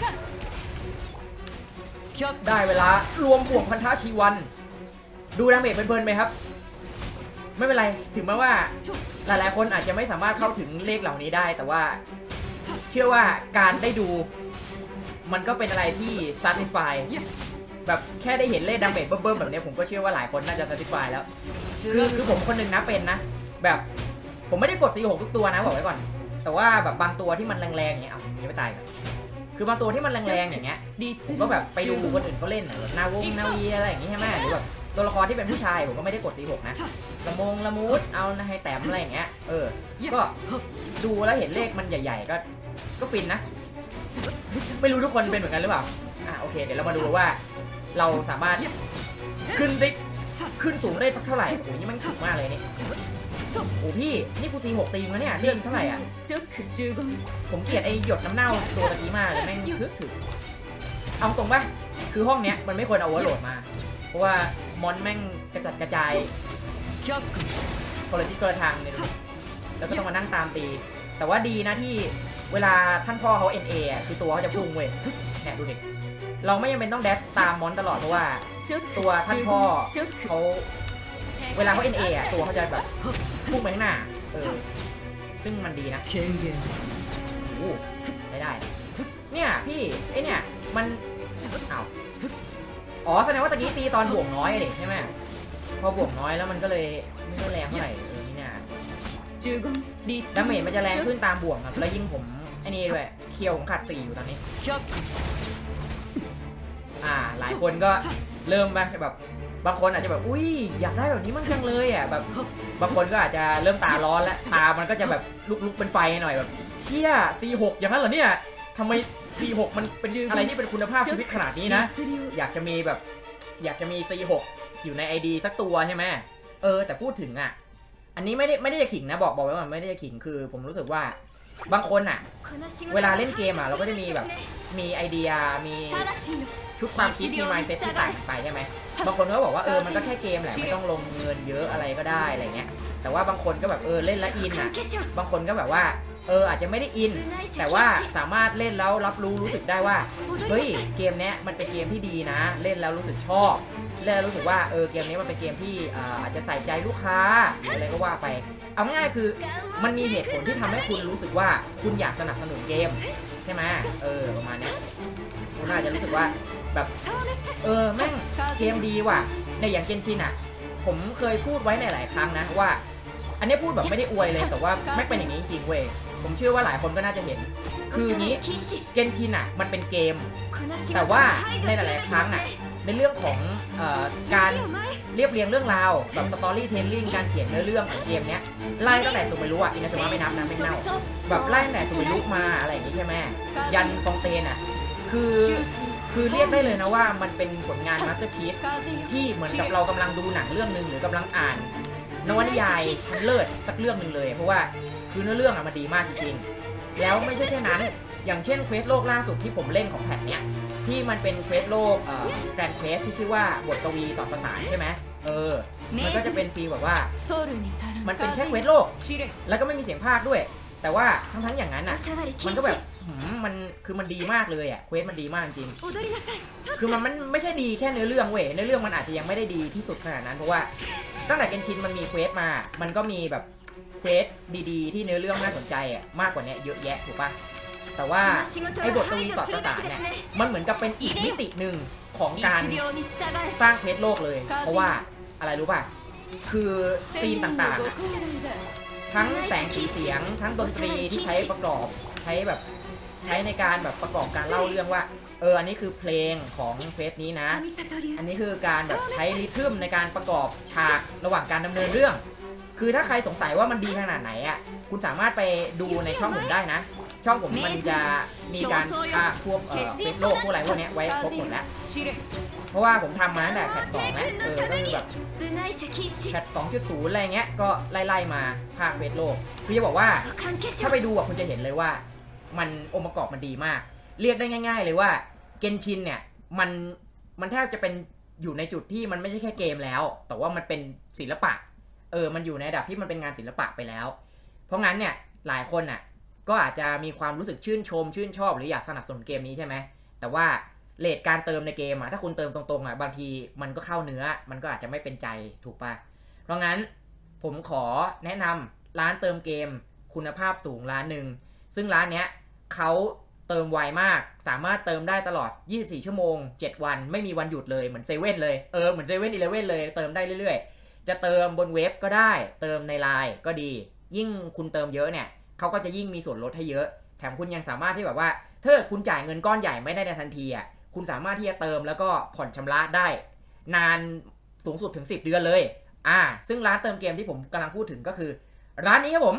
ได้เวลารวมพวกพันธะชีวันดูดาเมจเพลินๆไหมครับไม่เป็นไรถึงแม้ว่าหลายๆคนอาจจะไม่สามารถเข้าถึงเลขเหล่านี้ได้แต่ว่าเชื่อว่าการได้ดูมันก็เป็นอะไรที่ satisfy แบบแค่ได้เห็นเลขดาเมจเบิ่มๆแบบนี้ผมก็เชื่อว่าหลายคนน่าจะ satisfy แล้วคือคือผมคนหนึ่งนะเป็นนะแบบผมไม่ได้กด ซี หก ทุกตัวนะบอกไว้ก่อนแต่ว่าแบบบางตัวที่มันแรงๆอย่างเงี้ยอ่ะมีไม่ตายคือบางตัวที่มันแรงๆอย่างเงี้ยผมก็แบบไปดูคนอื่นเขาเล่นแบบนาวงนาวีอะไรอย่างงี้ใช่ไหมหรือแบบตัวละครที่เป็นผู้ชายผมก็ไม่ได้กด ซี หก นะละมงละมูดเอาให้แต้มอะไรอย่างเงี้ยเออก็ดูแล้วเห็นเลขมันใหญ่ๆก็ก็ฟินนะไม่รู้ทุกคนเป็นเหมือนกันหรือเปล่าอ่ะโอเคเดี๋ยวเรามาดูว่าเราสามารถขึ้นได้ขึ้นสูงได้สักเท่าไหร่โอ้ยนี่มันสูงมากเลยนี่โอ้พี่นี่กู ซี หก ตีมาเนี่ยเรื่องเท่าไหร่อ่ะผมเกลียดไอ้หยดน้ำเน่าตัวตะกี้มากเลยแม่งทึกถึงเอาตรงป่ะคือห้องเนี้ยมันไม่ควรเอาโอเวอร์โหลดมาเพราะว่ามอนแม่งกระจัดกระจายคนละทิศคนละทางเลยแล้วก็ต้องมานั่งตามตีแต่ว่าดีนะที่เวลาท่านพ่อเขา เอ็น เอ อ่ะคือตัวเขาจะพุ่งเว้ยเนี่ยดูดิเราไม่จำเป็นต้องแดชตามมอนตลอดเพราะว่าตัวท่านพ่อเขาเวลาเขา เอ็น เอ อ่ะตัวเขาจะแบบพุ่งไปข้างหน้าเออซึ่งมันดีนะโอ้ได้ได้เนี่ยพี่ไอเนี่ยมันอ้าวอ๋อแสดงว่าตะกี้ตีตอนบวกน้อยเลยใช่ไหมพอบวกน้อยแล้วมันก็เลยไม่แรงเท่าไหร่เออนี่น่าดาเมจมันจะแรงขึ้นตามบวกครับแล้วยิ่งผมไอ้นี่ด้วยเคียวผมขาดสี่อยู่ตอนนี้อ่าหลายคนก็เริ่มไปแบบบางคนอาจจะแบบอุ้ยอยากได้แบบนี้มั่งจังเลยอ่ะแบบบางคนก็อาจจะเริ่มตาร้อนแล้วตามันก็จะแบบลุกๆเป็นไฟหน่อยแบบเชี่ย ซี หก อย่างนั้นเหรอเนี่ยทำไม ซี หก มันเป็นอะไรที่เป็นคุณภาพชีวิตขนาดนี้นะอยากจะมีแบบอยากจะมี ซี หก อยู่ใน ไอ ดี สักตัวใช่ไหมเออแต่พูดถึงอ่ะอันนี้ไม่ได้ไม่ได้จะขิงนะบอกบอกไว้ก่อนไม่ได้จะขิงคือผมรู้สึกว่าบางคนอ่ะเวลาเล่นเกมอ่ะเราก็จะมีแบบมีไอเดียมีชุดความคิดมี mindset ที่ต่างไปใช่ไหมบางคนก็บอกว่าเออมันก็แค่เกมแหละไม่ต้องลงเงินเยอะอะไรก็ได้อะไรเงี้ยแต่ว่าบางคนก็แบบเออเล่นแล้วอินอ่ะบางคนก็แบบว่าเอออาจจะไม่ได้อินแต่ว่าสามารถเล่นแล้วรับรู้รู้สึกได้ว่าเฮ้ยเกมเนี้ยมันเป็นเกมที่ดีนะเล่นแล้วรู้สึกชอบเล่นแล้วรู้สึกว่าเออเกมนี้มันเป็นเกมที่อาจจะใส่ใจลูกค้าอะไรก็ว่าไปเอาง่ายๆคือมันมีเหตุผลที่ทำให้คุณรู้สึกว่าคุณอยากสนับสนุนเกมใช่ไหมเออประมาณนี้คุณอาจจะรู้สึกว่าแบบเออแม่งเกมดีว่ะในอย่างเกนชินอ่ะผมเคยพูดไว้ในหลายครั้งนะว่าอันนี้พูดแบบไม่ได้อวยเลยแต่ว่าไม่เป็นอย่างนี้จริงๆเว้ยผมเชื่อว่าหลายคนก็น่าจะเห็นคืออย่างนี้เกนชินอ่ะมันเป็นเกมแต่ว่าในหลายๆครั้งอ่ะในเรื่องของเอ่อการเรียบเรียงเรื่องราวแบบสตอรี่เทลลิ่งการเขียนเนื้อเรื่องของเกมเนี้ยไล่ตั้งแต่สุเมรุอ่ะอินาซึมะไม่นับนะไม่เน่าแบบไล่ตั้งแต่สุเมรุมาอะไรอย่างนี้ใช่ไหมยันฟองเตนอ่ะคือคือเรียกได้เลยนะว่ามันเป็นผลงานมาสเตอร์พีซที่เหมือนกับเรากำลังดูหนังเรื่องนึงหรือกำลังอ่านนวนิยายชั้นเลิศสักเรื่องหนึ่งเลยเพราะว่าคือเนื้อเรื่องอะมันดีมากจริงๆแล้วไม่ใช่แค่นั้นอย่างเช่นเควสโลกล่าสุดที่ผมเล่นของแพทเนี้ยที่มันเป็นเควสโลกเอ่อแกรนด์เควสที่ชื่อว่าบทกวีสอนประสานใช่ไหมเออมันก็จะเป็นฟีลแบบว่ามันเป็นแค่เควสโลกแล้วก็ไม่มีเสียงพากย์ด้วยแต่ว่าทั้งๆอย่างนั้นอ่ะมันก็แบบมันคือมันดีมากเลยอ่ะเควสมันดีมากจริงคือมันมันไม่ใช่ดีแค่เนื้อเรื่องเว้ยเนื้อเรื่องมันอาจจะยังไม่ได้ดีที่สุดขนาดนั้นเพราะว่าตั้งแต่เกนชินมันมีเควสมามันก็มีแบบเควสดีๆที่เนื้อเรื่องน่าสนใจอ่ะมากกว่านี้เยอะแยะถูกปะแต่ว่าไอ้บทกวีสอดประสานเนี่ยมันเหมือนกับเป็นอีกมิติหนึ่งของการสร้างเควสโลกเลยเพราะว่าอะไรรู้ป่ะคือซีนต่างๆทั้งแสงสีเสียงทั้งดนตรีที่ใช้ประกอบใช้แบบใช้ในการแบบประกอบการเล่าเรื่องว่าเอออันนี้คือเพลงของเฟสนี้นะอันนี้คือการแบบใช้ริทึมในการประกอบฉากระหว่างการดำเนินเรื่องคือถ้าใครสงสัยว่ามันดีขนาดไหนอ่ะคุณสามารถไปดูในช่องผมได้นะช่องผมมันจะมีการพากพวกเอ่อเฟซโลกพวกอะไรพวกนี้ไว้ครบหมดแล้วเพราะว่าผมทำมาตั้งแต่แพทสองแล้วเออก็คือแบบแพทสองจุดศูนย์อะไรเงี้ยก็ไล่ๆมาภาคเฟซโลกคือจะบอกว่าถ้าไปดูอ่ะคุณจะเห็นเลยว่ามันองค์ประกอบมันดีมากเรียกได้ง่ายๆเลยว่าเกนชินเนี่ยมันมันแทบจะเป็นอยู่ในจุดที่มันไม่ใช่แค่เกมแล้วแต่ว่ามันเป็นศิลปะเออมันอยู่ในระดับที่มันเป็นงานศิลปะไปแล้วเพราะงั้นเนี่ยหลายคนอ่ะก็อาจจะมีความรู้สึกชื่นชมชื่นชอบหรืออยากสนับสนุนเกมนี้ใช่ไหมแต่ว่าเรทการเติมในเกมอ่ะถ้าคุณเติมตรงๆอ่ะบางทีมันก็เข้าเนื้อมันก็อาจจะไม่เป็นใจถูกปะเพราะงั้นผมขอแนะนำร้านเติมเกมคุณภาพสูงร้านหนึ่งซึ่งร้านเนี้ยเขาเติมไวมากสามารถเติมได้ตลอดยี่สิบสี่ชั่วโมงเจ็ดวันไม่มีวันหยุดเลยเหมือนเซเว่นเลยเออเหมือนเซเว่นอีเลฟเว่นเลยเติมได้เรื่อยๆจะเติมบนเว็บก็ได้เติมในไลน์ก็ดียิ่งคุณเติมเยอะเนี่ยเขาก็จะยิ่งมีส่วนลดให้เยอะแถมคุณยังสามารถที่แบบว่าถ้าคุณจ่ายเงินก้อนใหญ่ไม่ได้ในทันทีอ่ะคุณสามารถที่จะเติมแล้วก็ผ่อนชำระได้นานสูงสุดถึงสิบเดือนเลยอ่าซึ่งร้านเติมเกมที่ผมกำลังพูดถึงก็คือร้านนี้ครับผม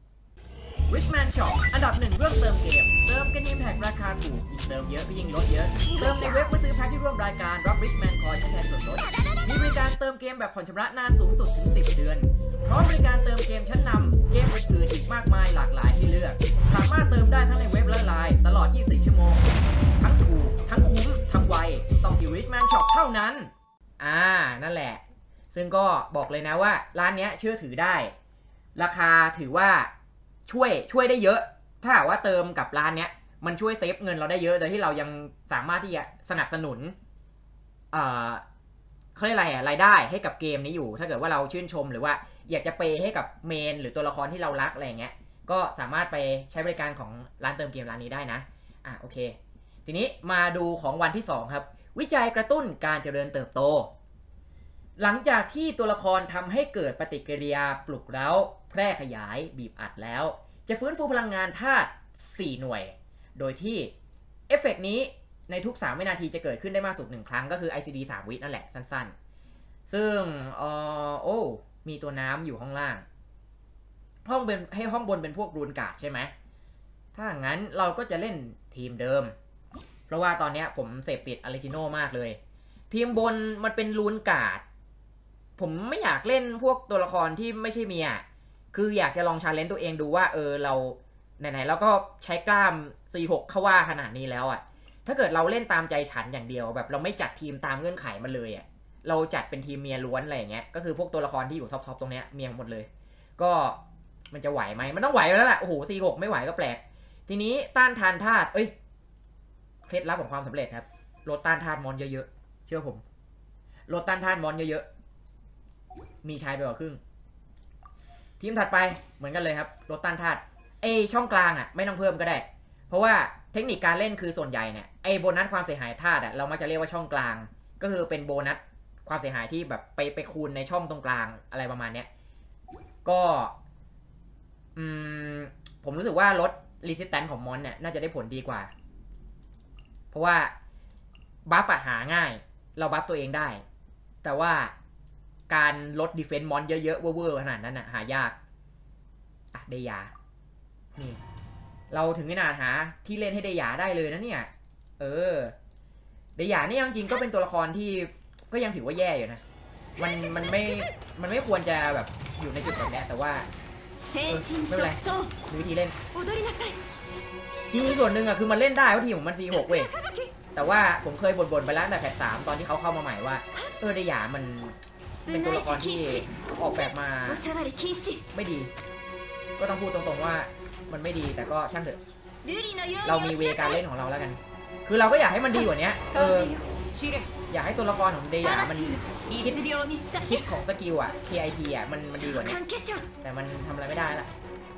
Richman Shop อันดับหนึ่งเรื่องเติมเกมเติมกันยิ่งแพ็คราคาถูกยิ่งเติมเยอะยิ่งลดเยอะเติมในเว็บเมื่อซื้อแพ็คที่ร่วมรายการรับ Richman Coin แทนส่วนลดมีบริการเติมเกมแบบผ่อนชำระนานสูงสุดถึงสิบเดือนพร้อมบริการเติมเกมชั้นนำเกมอื่นๆอีกมากมายหลากหลายให้เลือกสามารถเติมได้ทั้งในเว็บและไลน์ตลอดยี่สิบสี่ชั่วโมงทั้งถูกทั้งคุ้มทั้งไวต้องที่ Richman Shop เท่านั้นอ่านั่นแหละซึ่งก็บอกเลยนะว่าร้านนี้เชื่อถือได้ราคาถือว่าช่วยช่วยได้เยอะถ้าหากว่าเติมกับร้านเนี้ยมันช่วยเซฟเงินเราได้เยอะโดยที่เรายังสามารถที่จะสนับสนุนเอ่อเขาเรียกอะไรอะรายได้ให้กับเกมนี้อยู่ถ้าเกิดว่าเราชื่นชมหรือว่าอยากจะเปย์ให้กับเมนหรือตัวละครที่เรารักอะไรเงี้ยก็สามารถไปใช้บริการของร้านเติมเกมร้านนี้ได้นะอ่ะโอเคทีนี้มาดูของวันที่สองครับวิจัยกระตุ้นการเจริญเติบโตหลังจากที่ตัวละครทำให้เกิดปฏิกิริยาปลุกเร้าแพร่ขยายบีบอัดแล้วจะฟื้นฟูพลังงานธาตุสี่หน่วยโดยที่เอฟเฟกต์นี้ในทุกสามวินาทีจะเกิดขึ้นได้มากสุดหนึ่งครั้งก็คือ ไอ ซี ดี สามวินั่นแหละสั้นๆซึ่งเอ่อโอ้มีตัวน้ำอยู่ข้างล่างห้องเป็นให้ห้องบนเป็นพวกรูนการ์ดใช่ไหมถ้าอย่างนั้นเราก็จะเล่นทีมเดิมเพราะว่าตอนนี้ผมเสพติดอาริจิโนมากเลยทีมบนมันเป็นรูนการ์ดผมไม่อยากเล่นพวกตัวละครที่ไม่ใช่เมียคืออยากจะลองชาเลนจ์ตัวเองดูว่าเออเราไหนๆแล้วก็ใช้กล้าม ซี หก เข้าว่าขนาดนี้แล้วอ่ะถ้าเกิดเราเล่นตามใจฉันอย่างเดียวแบบเราไม่จัดทีมตามเงื่อนไขมันเลยอ่ะเราจัดเป็นทีมเมียล้วนอะไรอย่างเงี้ยก็คือพวกตัวละครที่อยู่ท็อปๆตรงเนี้ยเมียหมดเลยก็มันจะไหวไหมมันต้องไหวแล้วแหละโอ้โห ซี หก ไม่ไหวก็แปลกทีนี้ต้านทานธาตุเอ้ยเคล็ดลับของความสำเร็จครับลดต้านธาตุมอนเยอะๆเชื่อผมลดต้านธาตุมอนเยอะๆมีใช้ไปกว่าครึ่งทีมถัดไปเหมือนกันเลยครับลดต้านธาตุไอช่องกลางอ่ะไม่ต้องเพิ่มก็ได้เพราะว่าเทคนิคการเล่นคือส่วนใหญ่เนี่ยไอโบนัสความเสียหายธาตุอ่ะเรามักจะเรียกว่าช่องกลางก็คือเป็นโบนัสความเสียหายที่แบบไปไปคูณในช่องตรงกลางอะไรประมาณเนี้ยก็อืมผมรู้สึกว่าลด resistance ของมอนเนี่ยน่าจะได้ผลดีกว่าเพราะว่าบัฟอะหาง่ายเราบัฟตัวเองได้แต่ว่าการลด defense มอนเยอะๆเวอร์ๆขนาดนั้นน่ะหายากอ่ะเดียนี่เราถึงขนาดหาที่เล่นให้เดียได้เลยนะเนี่ยเออเดียนี่จริงๆก็เป็นตัวละครที่ก็ยังถือว่าแย่อยู่นะมันมันไม่มันไม่ควรจะแบบอยู่ในจุดแบบนี้แต่ว่าเออไม่เป็นไรมีวิธีเล่นจริงๆส่วนหนึ่งอะคือมันเล่นได้เพราะทีมของมัน ซี หก เว้ยแต่ว่าผมเคยบ่นๆไปแล้วแต่แพทสามตอนที่เขาเข้ามาใหม่ว่าเออเดียมันเป็นตัวละครที่ออกแบบมาไม่ดีก็ต้องพูดตรงๆว่ามันไม่ดีแต่ก็ช่างเถอะเรามีเวการเล่นของเราแล้วกันคือเราก็อยากให้มันดีกว่านี้เอออยากให้ตัวละครของเดียมันคิดคิดของสกิลอะ เค ไอ ที อะมันมันดีกว่านี้แต่มันทำอะไรไม่ได้ละ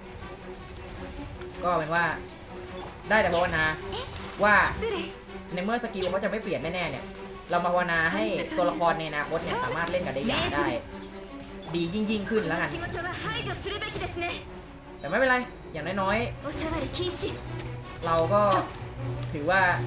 ก็เป็นว่าได้แต่ภาวนาว่าในเมื่อสกิลเขาจะไม่เปลี่ยนแน่ๆเนี่ยเรามาภาวนาให้ตัวละครในอนาคตเนี่ยสามารถเล่นกับเดียได้ดียิ่งยิ่งขึ้นแล้วกันแต่ไม่เป็นไรอย่างน้อยๆเราก็ถือว่า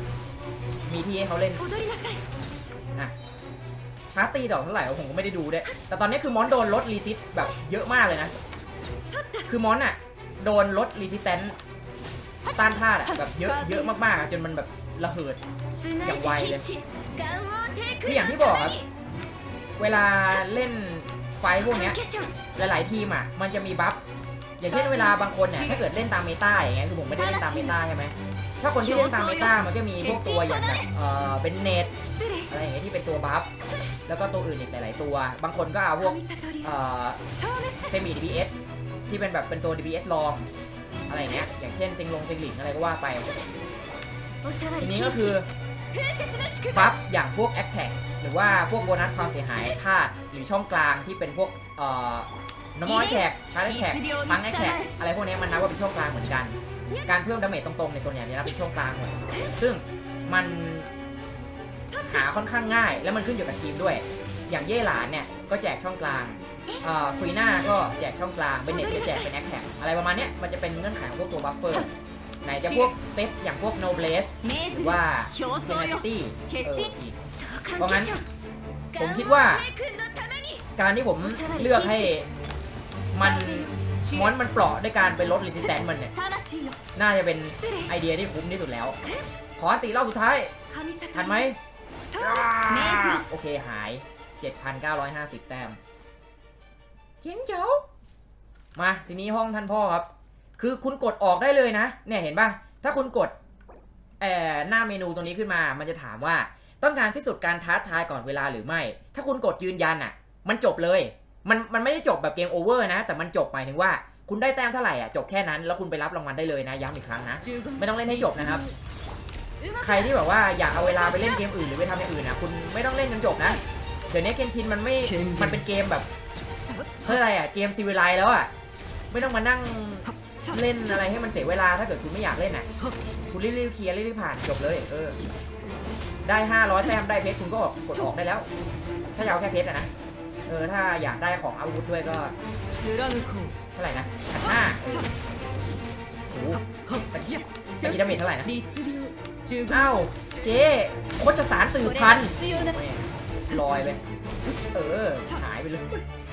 มีที่ให้เขาเล่นนะชาร์จตีดอกเท่าไหร่ผมก็ไม่ได้ดูด้วยแต่ตอนนี้คือมอนโดนลดรีซิตแบบเยอะมากเลยนะคือมอนอะโดนลดรีซิสแตนต์ต้านธาตุอะแบบเยอะเยอะมากๆจนมันแบบระเหิดอย่างไวเลยคืออย่างที่บอกครับเวลาเล่นไฟพวกเนี้ยหลายๆทีมอะมันจะมีบัฟอย่างเช่นเวลาบางคนเนี่ยถ้าเกิดเล่นตามเมตาอย่างเงี้ยคือผมไม่ได้เล่นตามเมตาใช่ไหมถ้าคนที่เล่นตามเมตามันก็มีพวกตัวอย่างแบบเออเป็นเนตอะไรอย่างเงี้ยที่เป็นตัวบัฟแล้วก็ตัวอื่นอีกหลายๆตัวบางคนก็เอาพวกเอ่อเซมิ ดี พี เอส ที่เป็นแบบเป็นตัว ดี พี เอส ลองอะไรเงี้ยอย่างเช่นซิงลงซิงหลิงอะไรก็ว่าไปทีนี้ก็คือบัฟอย่างพวกแอคแท็กหรือว่าพวกโบนัสความเสียหายธาตุหรือช่องกลางที่เป็นพวกเอ่อ normal attack hard attack พัง attack อะไรพวกนี้มันนับว่าเป็นช่องกลางเหมือนกันการเพิ่มดาเมจตรงๆในส่วนใหญ่เนี่ยนับเป็นช่องกลางหมดซึ่งมันหาค่อนข้างง่ายแล้วมันขึ้นอยู่กับทีมด้วยอย่างเย่หลานเนี่ยก็แจกช่องกลางฟรีน่าก็แจกช่องกลางเบนเน็ตก็แจกเป็นแอคแท็กอะไรประมาณนี้มันจะเป็นเงื่อนไขของพวกตัวบัฟเฟอร์ไหนจะพวกเซตอย่างพวกโนเบลสหรือว่าเซนซิตี้เพราะงั้นผมคิดว่าการที่ผมเลือกให้มันมอนมันเปราะด้วยการไปลดรีสิสแตนต์มันเนี่ยน่าจะเป็นไอเดียที่คุ้มที่สุดแล้วขอตีรอบสุดท้ายทันไหมโอเคหาย เจ็ดพันเก้าร้อยห้าสิบ แต้มเจ๋งเจ๋วมาทีนี้ห้องท่านพ่อครับคือคุณกดออกได้เลยนะเนี่ยเห็นป่ะถ้าคุณกดเอ่อหน้าเมนูตรงนี้ขึ้นมามันจะถามว่าต้องการสิ้นสุดการท้าทายก่อนเวลาหรือไม่ถ้าคุณกดยืนยันอ่ะมันจบเลยมันมันไม่ได้จบแบบเกมโอเวอร์นะแต่มันจบหมายถึงว่าคุณได้แต้มเท่าไหร่อ่ะจบแค่นั้นแล้วคุณไปรับรางวัลได้เลยนะย้ำอีกครั้งนะไม่ต้องเล่นให้จบนะครับใครที่แบบว่าอยากเอาเวลาไปเล่นเกมอื่นหรือไปทำอย่างอื่นนะคุณไม่ต้องเล่นจนจบนะเดี๋ยวนี้เกนชินมันไม่มันเป็นเกมแบบเพื่ออะไรอ่ะเกมซีวิไลแล้วอ่ะไม่ต้องมานั่งเล่นอะไรให้มันเสียเวลาถ้าเกิดคุณไม่อยากเล่นอ่ะคุณรีบๆเคลียร์รีบๆผ่านจบเลยเออได้ห้าร้อยแต้มได้เพชรคุณก็กดออกได้แล้วถ้าจะเอาแค่เพชรอะนะเออถ้าอยากได้ของอาวุธด้วยก็เท่าไหร่นะพันห้าโอ้โหตะกี้ตะกี้ดาเมจเท่าไหร่นะอ้าวเจ๊โคชสารสื่อพันลอยไปเออหายไปเลย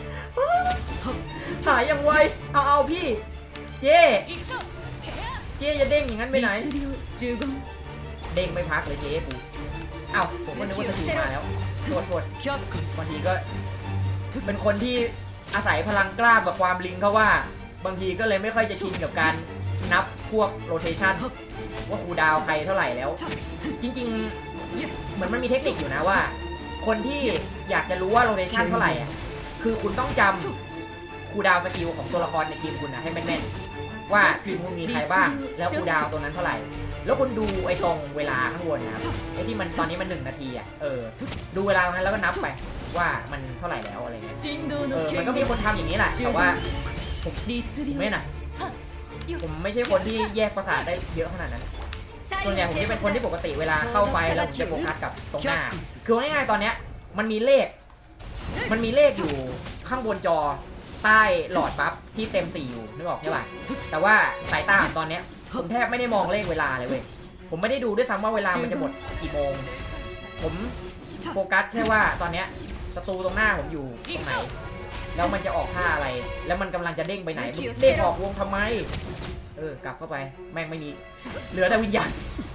หายยังไวเอาเอาพี่เจ๊เจ๊จะเด้งอย่างนั้นไปไหนเด้งไม่พักเลยเจ๊ปูเอ้าผมก็นึกว่าจะถึงมาแล้วโทษโทษบางทีก็เป็นคนที่อาศัยพลังกล้ากับความลิงเขาว่าบางทีก็เลยไม่ค่อยจะชินกับการนับพวกโรเทชันว่าคูดาวใครเท่าไหร่แล้วจริงๆเหมือนมันมีเทคนิคอยู่นะว่าคนที่อยากจะรู้ว่าโรเทชันเท่าไหร่อ่ะคือคุณต้องจำคูดาวสกิลของตัวละครในทีมคุณนะให้แม่นๆว่าทีมคุณมีใครบ้างแล้วคูดาวตัวนั้นเท่าไหร่แล้วคุณดูไอ้ตรงเวลาข้างบนนะครับไอ้ที่มันตอนนี้มันหนึ่งนาทีอ่ะเออดูเวลาตรงนั้นแล้วก็นับไปว่ามันเท่าไหร่แล้วอะไรเงี้ยเออมันก็มีคนทำอย่างนี้แหละแต่ว่าผมไม่น่ะผมไม่ใช่คนที่แยกประสาทได้เยอะขนาดนั้นส่วนใหญ่ผมจะเป็นคนที่ปกติเวลาเข้าไฟแล้วผมจะโฟกัสกับตรงหน้าคือง่ายๆตอนเนี้ยมันมีเลขมันมีเลขอยู่ข้างบนจอใต้หลอดบัฟที่เต็มสี่อยู่นึกออกใช่ป่ะแต่ว่าสายตาตอนเนี้ยผมแทบไม่ได้มองเลขเวลาเลยเว้ยผมไม่ได้ดูด้วยซ้ำว่าเวลามันจะหมดกี่โมงผมโฟกัสแค่ว่าตอนเนี้ยศัตรูตรงหน้าผมอยู่ตรงไหนแล้วมันจะออกท่าอะไรแล้วมันกำลังจะเด้งไปไหนเด้งออกวงทำไมเออกลับเข้าไปแม่งไม่มีเหลือแต่วิญญาณ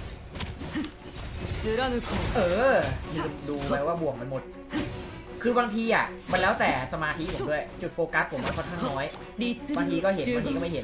เออดูไปว่าบ่วงมันหมดคือบางทีอ่ะมันแล้วแต่สมาธิผมด้วยจุดโฟกัสผมมันค่อนข้างน้อยบางทีก็เห็นบางทีก็ไม่เห็น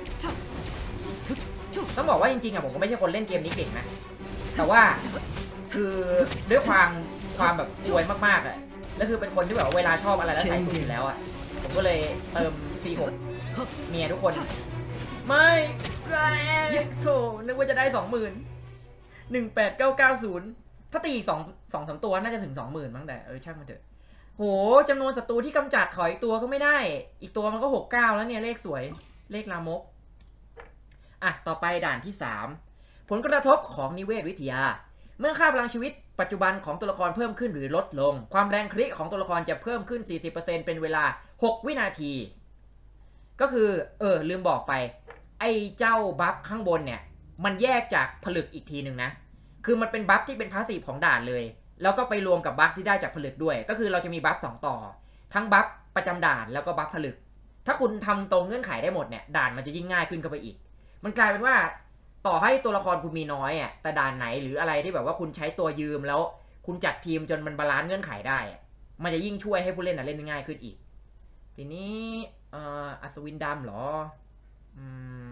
ต้องบอกว่าจริงๆอ่ะผมก็ไม่ใช่คนเล่นเกมนี้เก่งนะแต่ว่าคือด้วยความความแบบอวยมากๆอ่ะแล้วคือเป็นคนที่แบบเวลาชอบอะไรแล้วใส่สุดอยู่แล้วอ่ะผมก็เลยเติมซีผมเมียทุกคนไม่แรงโถนึกว่าจะได้สองหมื่นหนึ่งแปดเก้าเก้าศูนย์ถ้าตีอีกสองสองสามตัวน่าจะถึงสองหมื่นมั้งแต่เออช่างมันเถอะโหจำนวนศัตรูที่กำจัดขออีกตัวก็ไม่ได้อีกตัวมันก็หกเก้าแล้วเนี่ยเลขสวยเลขลามกอ่ะต่อไปด่านที่สามผลกระทบของนิเวศวิทยาเมื่อค่าพลังชีวิตปัจจุบันของตัวละครเพิ่มขึ้นหรือลดลงความแรงคลิกของตัวละครจะเพิ่มขึ้น สี่สิบเปอร์เซ็นต์ เป็นเวลาหกวินาทีก็คือเออลืมบอกไปไอ้เจ้าบัฟข้างบนเนี่ยมันแยกจากผลึกอีกทีหนึ่งนะคือมันเป็นบัฟที่เป็นพาสซีฟของด่านเลยแล้วก็ไปรวมกับบัฟที่ได้จากผลึกด้วยก็คือเราจะมีบัฟสองต่อทั้งบัฟประจำด่านแล้วก็บัฟผลึกถ้าคุณทำตรงเงื่อนไขได้หมดเนี่ยด่านมันจะยิ่งง่ายขึ้นเข้าไปอีกมันกลายเป็นว่าต่อให้ตัวละครคุณมีน้อยอ่ะแต่ด่านไหนหรืออะไรที่แบบว่าคุณใช้ตัวยืมแล้วคุณจัดทีมจนมันบาลานซ์เงื่อนไขได้มันจะยิ่งช่วยให้ผู้เล่นเล่นง่ายขึ้นอีกทีนี้เอ่ออัศวินดำเหรออืม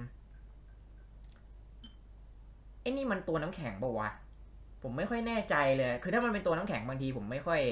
ไอ้นี่มันตัวน้ำแข็งปะวะผมไม่ค่อยแน่ใจเลยคือถ้ามันเป็นตัวน้ำแข็งบางทีผมไม่ค่อย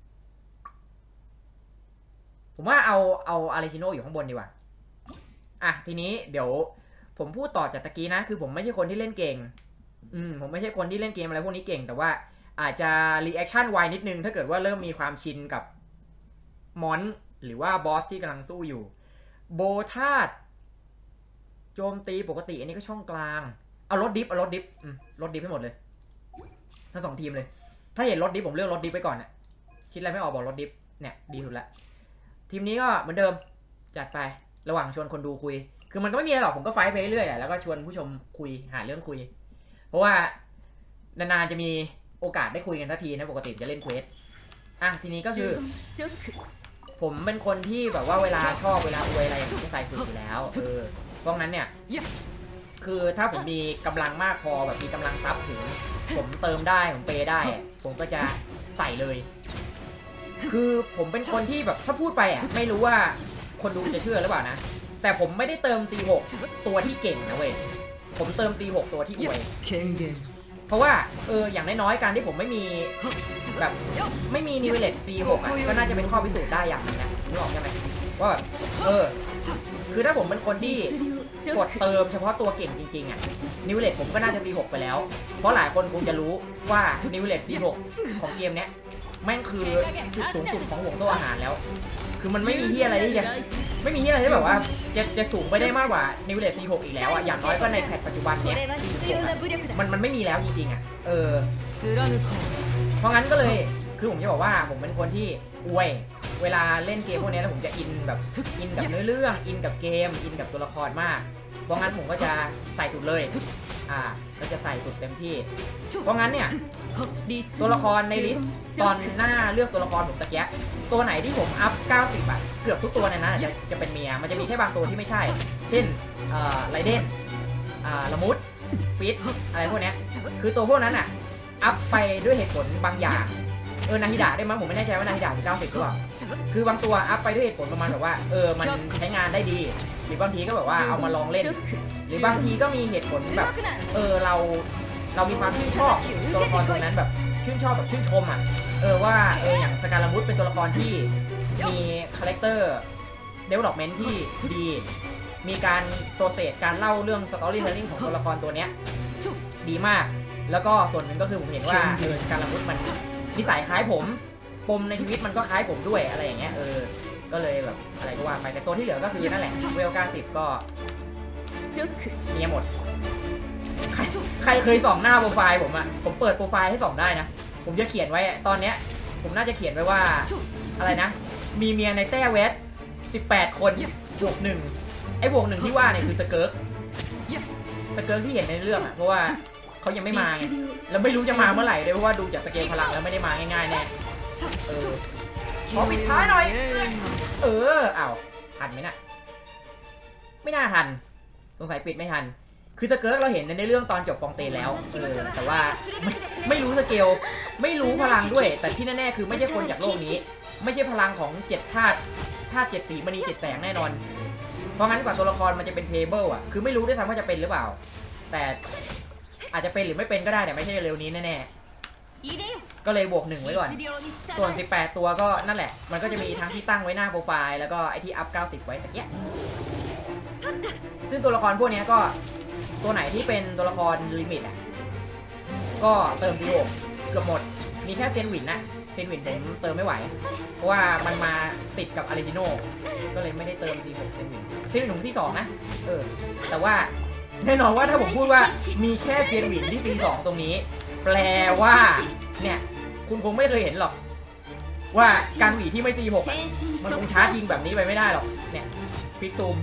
ผมว่าเอาเอาอาริชิโนอยู่ข้างบนดีกว่าอ่ะทีนี้เดี๋ยวผมพูดต่อจากตะกี้นะคือผมไม่ใช่คนที่เล่นเก่งอืมผมไม่ใช่คนที่เล่นเกมอะไรพวกนี้เก่งแต่ว่าอาจจะรีแอคชั่นไวนิดนึงถ้าเกิดว่าเริ่มมีความชินกับมอนหรือว่าบอสที่กำลังสู้อยู่โบธาตุโจมตีปกติอันนี้ก็ช่องกลางเอารถดิฟเอารถดิฟรถดิฟให้หมดเลยทั้งสองทีมเลยถ้าเห็นรถดิฟผมเลือกรถดิฟไปก่อนนะคิดอะไรไม่ออกบอกรถดิฟเนี่ยดีสุดละทีมนี้ก็เหมือนเดิมจัดไประหว่างชวนคนดูคุยคือมันก็ไม่มีอะไรหรอกผมก็ไฟท์ไปเรื่อยๆแล้วก็ชวนผู้ชมคุยหาเรื่องคุยเพราะว่านานๆจะมีโอกาสได้คุยกันทันทีนะปกติจะเล่นเควสอ่ะทีนี้ก็คือผมเป็นคนที่แบบว่าเวลาชอบเวลาอวยอะไรผมจะใส่สุดอยู่แล้วเออเพราะงั้นเนี่ยคือถ้าผมมีกำลังมากพอแบบมีกำลังซับถึงผมเติมได้ผมเปย์ได้ผมก็จะใส่เลยคือผมเป็นคนที่แบบถ้าพูดไปอ่ะไม่รู้ว่าคนดูจะเชื่อหรือเปล่านะแต่ผมไม่ได้เติม ซี หก ตัวที่เก่งนะเว้ยผมเติม ซี หก ตัวที่อวยเพราะว่าเอออย่างน้อยๆการที่ผมไม่มีแบบไม่มีนิเวเลต ซี หก อ่ะก็น่าจะเป็นข้อพิสูจน์ได้อย่างนึงนะนึกออกใช่ไหมว่าแบบเออคือถ้าผมเป็นคนที่กดเติมเฉพาะตัวเก่งจริงๆอ่ะนิเวเลตผมก็น่าจะ ซี หก ไปแล้วเพราะหลายคนคงจะรู้ว่านิเวเลต ซี หก ของเกมเนี้ยแม่งคือจุดสูงสุดของห่วงโซ่อาหารแล้วคือมันไม่มีที่อะไรที่จะไม่มีที่อะไรที่แบบว่าจะจะสูงไปได้มากกว่านิวเลส ซี หก อีกแล้วอ่ะอย่างน้อยก็ในแพทปัจจุบันเนี้ยมันมันไม่มีแล้วจริงๆอ่ะเออเพราะงั้นก็เลยคือผมจะบอกว่าผมเป็นคนที่อวยเวลาเล่นเกมพวกนี้แล้วผมจะอินแบบอินกับเนื้อเรื่องอินกับเกมอินกับตัวละครมากเพราะงั้นผมก็จะใส่สุดเลยอ่าก็จะใส่สุดเต็มที่เพราะงั้นเนี่ยตัวละครในลิสต์ตอนหน้าเลือกตัวละครผมตะเกียะตัวไหนที่ผมอัพเก้าสิบอ่ะเกือบทุกตัวในนั้นจะจะเป็นเมียมันจะมีแค่บางตัวที่ไม่ใช่เช่นเอ่อไรเดนอ่าละมุดฟิตอะไรพวกนี้คือตัวพวกนั้นอ่ะอัพไปด้วยเหตุผลบางอย่างเออนาฮิดะได้มั้ยผมไม่แน่ใจว่านาฮิดะถึงเก้าสิบหรือเปล่าคือบางตัวอัพไปด้วยเหตุผลประมาณแบบว่าเออมันใช้งานได้ดีหรือบางทีก็แบบว่าเอามาลองเล่นหรือบางทีก็มีเหตุผลแบบเออเราเรามีความชื่นชอบตัวละครตรงนั้นแบบชื่นชอบแบบชื่นชมอ่ะเออว่าเอออย่างสการละมุดเป็นตัวละครที่มีคาแรคเตอร์เดเวลลอปเมนท์ที่ดีมีการโปรเซสการเล่าเรื่องสตอรี่เทลลิ่งของตัวละครตัวเนี้ยดีมากแล้วก็ส่วนหนึ่งก็คือผมเห็นว่าเออสการละมุดมันนิสัยคล้ายผมปมในชีวิตมันก็คล้ายผมด้วยอะไรอย่างเงี้ยเออก็เลยแบบอะไรก็ว่าไปแต่ตัวที่เหลือก็คือนั่นแหละเวลเก้าสิบก็เมียหมดใครใครเคยส่องหน้าโปรไฟล์ผมอะผมเปิดโปรไฟล์ให้ส่องได้นะผมจะเขียนไว้ตอนเนี้ยผมน่าจะเขียนไว้ว่าอะไรนะมีเมียในแต้เวสสิบแปดคนบวกหนึ่งไอ้บวกหนึ่งที่ว่าเนี่ยคือสเกิร์กสเกิร์กที่เห็นในเรื่องอะเพราะว่าเขายังไม่มาไงแล้วไม่รู้จะมาเมื่อไหร่ด้วยเพราะว่าดูจากสเกลพลังแล้วไม่ได้มาง่ายๆแน่เออขอปิดท้ายหน่อยเอออ้าวทันไหมน่ะไม่น่าทันสงสัยปิดไม่ทันคือสเกิร์กเราเห็นในเรื่องตอนจบฟองเตนแล้วเออแต่ว่าไม่ไม่รู้สเกลไม่รู้พลังด้วยแต่ที่แน่ๆคือไม่ใช่คนจากโลกนี้ไม่ใช่พลังของเจ็ดธาตุธาตุเจ็ดสีมณีเจ็ดแสงแน่นอนเพราะงั้นกว่าตัวละครมันจะเป็นเพย์เบิลอ่ะคือไม่รู้ด้วยซ้ำว่าจะเป็นหรือเปล่าแต่อาจจะเป็นหรือไม่เป็นก็ได้แต่ไม่ใช่เร็วนี้แน่ๆก็เลยบวกหนึ่งไว้ก่อนส่วนสิบแปดตัวก็นั่นแหละมันก็จะมีทั้งที่ตั้งไว้หน้าโปรไฟล์แล้วก็ไอที่อัพเก้าสิบไว้ตะเกียบซึ่งตัวละครพวกนี้ก็ตัวไหนที่เป็นตัวละครลิมิตอ่ะก็เติมซีโร่เกือบหมดมีแค่เซนวินนะเซนวินผมเติมไม่ไหวเพราะว่ามันมาติดกับอาริจิโนก็เลยไม่ได้เติมซีโร่เซนวินเซนวินผมที่สองนะเออแต่ว่าแน่นอนว่าถ้าผมพูดว่ามีแค่เซนวินที่ซีสองตรงนี้แปลว่าเนี่ยคุณคงไม่เคยเห็นหรอกว่าการหวีที่ไม่ซีหกมันคงชาร์จยิงแบบนี้ไปไม่ได้หรอกเนี่ยควิกซูม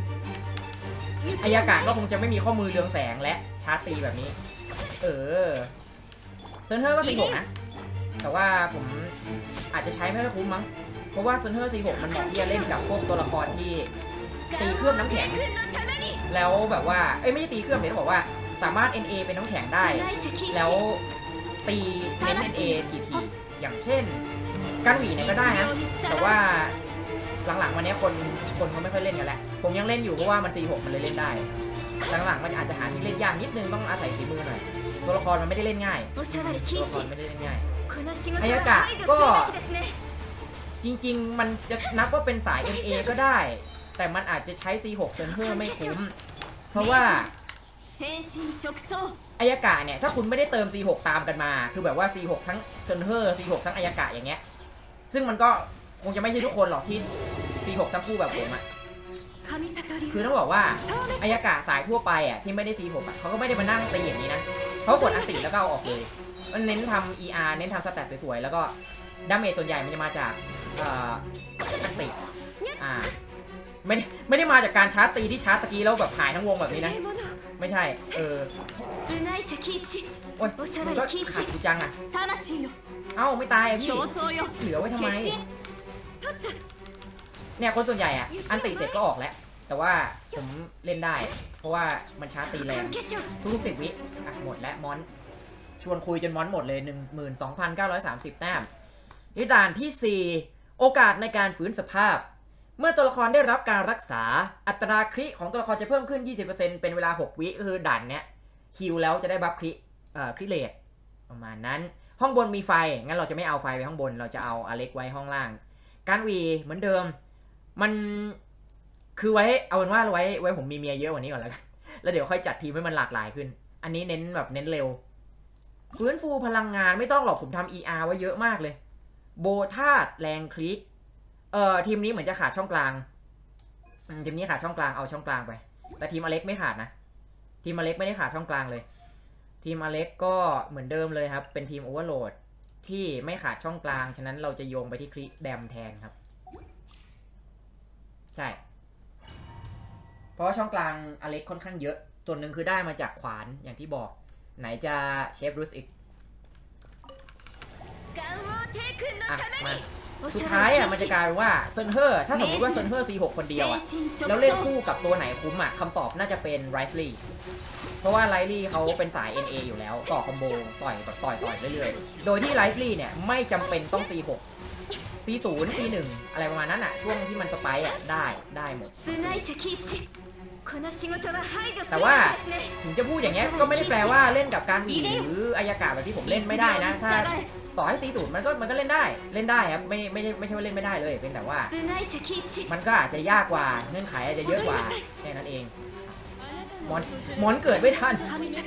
อายากะก็คงจะไม่มีข้อมือเรืองแสงและชาร์จตีแบบนี้เออเซนเทอร์ก็ ซี หก นะแต่ว่าผมอาจจะใช้ไม่ค่อยคุ้มมั้งเพราะว่าเซนเทอร์ ซี หก มันเหมาะที่จะเล่นกับพวกตัวละครที่ตีเคลือบน้ำแข็งแล้วแบบว่าเอ้ยไม่ใช่ตีเคลือบเนี่ยต้องบอกว่าสามารถ เอ็น เอ เป็นน้ำแข็งได้แล้วตีเน้น เอ็น เอ ทีทีอย่างเช่นการหวีเนี่ยก็ได้นะแต่ว่าหลังๆวันนี้คนคนเขาไม่ค่อยเล่นกันแหละผมยังเล่นอยู่เพราะว่ามัน ซี หก มันเลยเล่นได้หลังๆมันอาจจะหาที่เล่นยากนิดนึงต้องอาศัยฝีมือหน่อยตัวละครมันไม่ได้เล่นง่ายตัวละครไม่ได้เล่นง่ายฮายากะก็จริงๆมันจะนับว่าเป็นสาย เอ็น เอ ก็ได้แต่มันอาจจะใช้ ซี หก เซนเทอร์ไม่คุ้มเพราะว่าอายากะเนี่ยถ้าคุณไม่ได้เติม ซี หก ตามกันมาคือแบบว่า ซี หก ทั้งเซนเทอร์ ซี หก ทั้งอายากะอย่างเงี้ยซึ่งมันก็คงจะไม่ใช่ทุกคนหรอกที่ ซี หก ทั้งคู่แบบผมอะคือต้องบอกว่าอายากะสายทั่วไปอะที่ไม่ได้ ซี หก อะเขาก็ไม่ได้มานั่งตีอย่างนี้นะเขากดอันติแล้วก็เอาออกเลยมันเน้นทำ อี อาร์ เน้นทำสแตทสวยๆแล้วก็ดาเมจส่วนใหญ่มันจะมาจากอันติอ่าไม่ไม่ได้มาจากการชาร์จตีที่ชาร์จตะกี้แล้วแบบหายทั้งวงแบบนี้นะไม่ใช่เออโอ๊ยมันก็ขาดกูจังอ่ะเอ้าไม่ตายอ่ะพี่เหลือไว้ทำไมเนี่ยคนส่วนใหญ่อ่ะอันติเสร็จก็ออกแล้วแต่ว่าผมเล่นได้เพราะว่ามันชาร์จตีแรงทุกๆสิบวิอ่ะหมดแล้วมอนชวนคุยจนมอนหมดเลย หนึ่งหมื่นสองพันเก้าร้อยสามสิบ แต้มด่านที่สี่โอกาสในการฟื้นสภาพเมื่อตัวละครได้รับการรักษาอัตราคริของตัวละครจะเพิ่มขึ้น ยี่สิบเปอร์เซ็นต์ เป็นเวลาหกวิก็คือด่านเนี้ยฮิลแล้วจะได้บัฟคริเอ่อคริเลทประมาณนั้นห้องบนมีไฟงั้นเราจะไม่เอาไฟไว้ห้องบนเราจะเอาอเล็กไว้ห้องล่างการวีเหมือนเดิมมันคือไว้เอาเป็นว่าไว้ไว้ผมมีเมียเยอะกว่านี้ก่อนแล้วแล้วเดี๋ยวค่อยจัดทีมให้มันหลากหลายขึ้นอันนี้เน้นแบบเน้นเร็วฟื้นฟูพลังงานไม่ต้องหรอกผมทำ อี อาร์ ไว้เยอะมากเลยโบธาตุแรงคลิกเอ่อทีมนี้เหมือนจะขาดช่องกลางทีมนี้ขาดช่องกลางเอาช่องกลางไปแต่ทีมอเล็กไม่ขาดนะทีมอเล็กไม่ได้ขาดช่องกลางเลยทีมอเล็กก็เหมือนเดิมเลยครับเป็นทีมโอเวอร์โหลดที่ไม่ขาดช่องกลางฉะนั้นเราจะโยงไปที่คลิกแดมแทนครับใช่เพราะช่องกลางอเล็กค่อนข้างเยอะส่วนหนึ่งคือได้มาจากขวานอย่างที่บอกไหนจะเชฟรูสอีกอ่ะมาสุดท้ายอ่ะมันจะกลายเป็นว่าเซนเทอร์ถ้าสมมติว่าเซนเทอร์ ซี หก คนเดียวอ่ะแล้วเล่นคู่กับตัวไหนคุ้มอ่ะคำตอบน่าจะเป็นไรซ์ลี่เพราะว่าไรซ์ลี่เขาเป็นสาย เอ็น เอ อยู่แล้วต่อคอมโบต่อยต่อยต่อยเรื่อยๆโดยที่ไรซ์ลี่เนี่ยไม่จำเป็นต้อง ซี หก ซี ศูนย์ ซี หนึ่ง อะไรประมาณนั้นอ่ะช่วงที่มันสไปค์อ่ะได้ได้หมดแต่ว่าถึงจะพูดอย่างเงี้ยก็ไม่ได้แปลว่าเล่นกับการมีหรืออายากะแบบที่ผมเล่นไม่ได้นะถ้าต่อให้ ซี ศูนย์ มันก็มันก็เล่นได้เล่นได้ครับไม่ไม่ใช่ไม่ใช่ว่าเล่นไม่ได้เลยเป็นแต่ว่ามันก็อาจจะยากกว่าเงื่อนไขอาจจะเยอะกว่าแค่นั้นเองมอนมอนเกิดไม่ทัน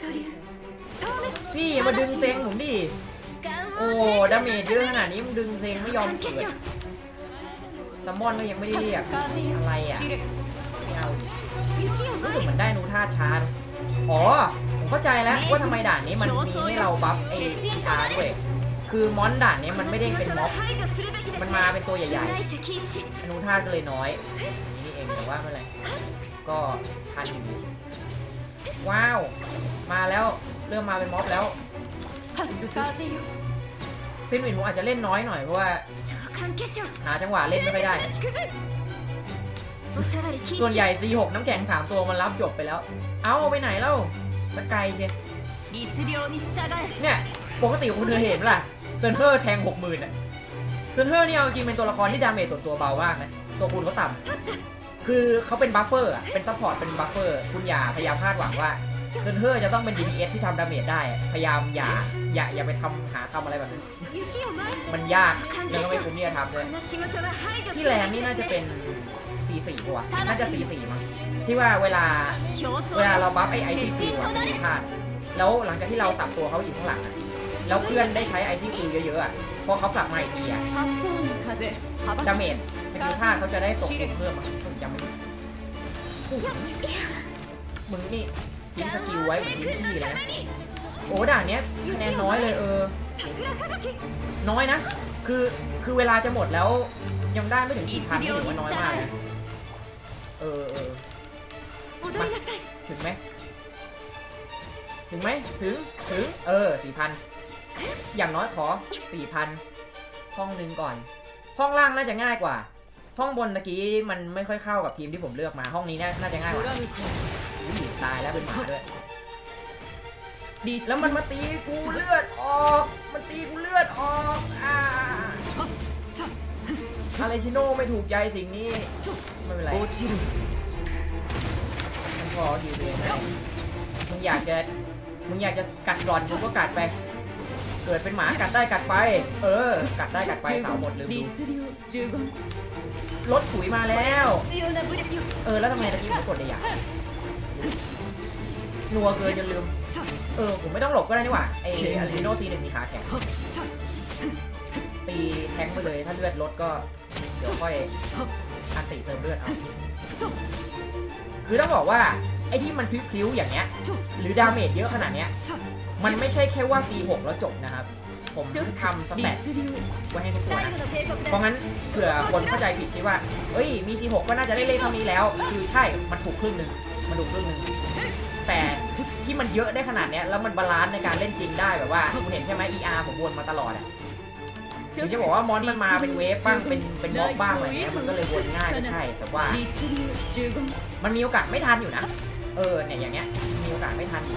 พี่มาดึงเซ็งผมดิโอ้ดาเมจเยอะขนาดนี้มึงดึงเซ็งไม่ยอมเกิดซัมมอนก็ยังไม่ได้เรียกอะไรอ่ะไม่เอารู้สึกเหมือนได้นูท่าช้าอ๋อผมเข้าใจแล้วว่าทำไมด่านนี้มันมีให้เราบัฟไอ้ช้าด้วยคือมอนด่านนี้มันไม่ได้เป็นม็อบมันมาเป็นตัวใหญ่ๆอนุท่าก็เลยน้อยนี่เองแต่ว่าเมื่อไรก็ทันอยู่ว้าวมาแล้วเริ่มมาเป็นม็อบแล้วซินวินผมอาจจะเล่นน้อยหน่อยเพราะว่าหาจังหวะเล่นไม่ค่อยได้ส่วนใหญ่ ซี หก น้ำแข็งสามตัวมันรับจบไปแล้วเอาไปไหนเล่าสกายเชียเนี่ยปกติคุณเคยเห็นล่ะเซนเทอร์แทง หกหมื่น อ่ะเซนเทอร์นี่เอาจริงเป็นตัวละครที่ดาเมจส่วนตัวเบามากนะตัวคุณเขาต่ำคือเขาเป็นบัฟเฟอร์อ่ะเป็นซัพพอร์ตเป็นบัฟเฟอร์คุณอย่าพยายามคาดหวังว่าเซนเทอร์จะต้องเป็น ดี พี เอส ที่ทำดาเมจได้พยายามอย่าอย่าอย่าไปทำหาทำอะไรแบบนั้นมันยากแล้วก็ไม่คุ้มที่จะทำเลยที่แรงนี่น่าจะเป็น ซี สี่ กว่าน่าจะ ซี สี่ มั้งที่ว่าเวลาเวลาเราบัฟไอไอซีคิวอะที่พลาดแล้วหลังจากที่เราสับตัวเขาอยู่ข้างหลังอะแล้วเพื่อนได้ใช้ไอซีคิวเยอะๆอะพอเขากลับมาอีกทีอะดาเมจสกิลท่าเขาจะได้ตกเพิ่มผมจำไม่ได้มึงนี่ทิ้งสกิลไว้เหมือนทิ้งที่เลยนะโอ้ด่านเนี้ยคะแนนน้อยเลยเออน้อยนะคือคือเวลาจะหมดแล้วยังได้ไม่ถึงสี่พันนี่ถือว่าน้อยมากนะเออเออมาถึงไหมถึงไหมถึงถึงเออสี่พันอย่างน้อยขอ สี่พัน ห้องหนึ่งก่อนห้องล่างน่าจะง่ายกว่าห้องบนตะกี้มันไม่ค่อยเข้ากับทีมที่ผมเลือกมาห้องนี้น่าจะง่ายกว่าตายแล้วเป็นหมาด้วยแล้วมันมาตีกูเลือดออกมันตีกูเลือดออกอ่าอาเลชิโน่ไม่ถูกใจสิ่งนี้ไม่เป็นไรมันพอดีเลยนะมึงอยากจะมึงอยากจะกัดก่อนมึงก็กัดไปเกิดเป็นหมากัดได้กัดไปเออกัดได้กัดไปสาวหมดลืมดูรถถุยมาแล้วเออแล้วทำไมตะกี้ผมกดเลยอ่ะนัวเกินจนลืมเออผมไม่ต้องหลบก็ได้นี่หว่าไออาริโนซีหนึ่งมีขาแข็งตีแทงไปเลยถ้าเลือดลดก็เดี๋ยวค่อยอันติเติมเลือดเอาคือต้องบอกว่าไอที่มันพลิ้วๆอย่างเงี้ยหรือดาเมจเยอะขนาดเนี้ยมันไม่ใช่แค่ว่า ซี หก แล้วจบนะครับผมทำสแตทไว้ให้ทุกคนเพราะงั้นเผื่อคนเข้าใจผิดคิดว่าเอ้ยมี ซี หก ก็น่าจะได้เลขเท่านี้แล้วคือใช่มันถูกครึ่งนึงมันถูกครึ่งนึงแต่ที่มันเยอะได้ขนาดเนี้ยแล้วมันบาลานซ์ในการเล่นจริงได้แบบว่าคุณเห็นใช่ไหม อี อาร์ ผมวนมาตลอดอ่ะถึงจะบอกว่ามอนมันมาเป็นเวฟบ้างเป็นเป็นม็อบบ้างอะไรเงี้ยมันก็เลยวนง่ายก็ใช่แต่ว่ามันมีโอกาสไม่ทันอยู่นะเออเนี่ยอย่างเงี้ยมีโอกาสไม่ทัน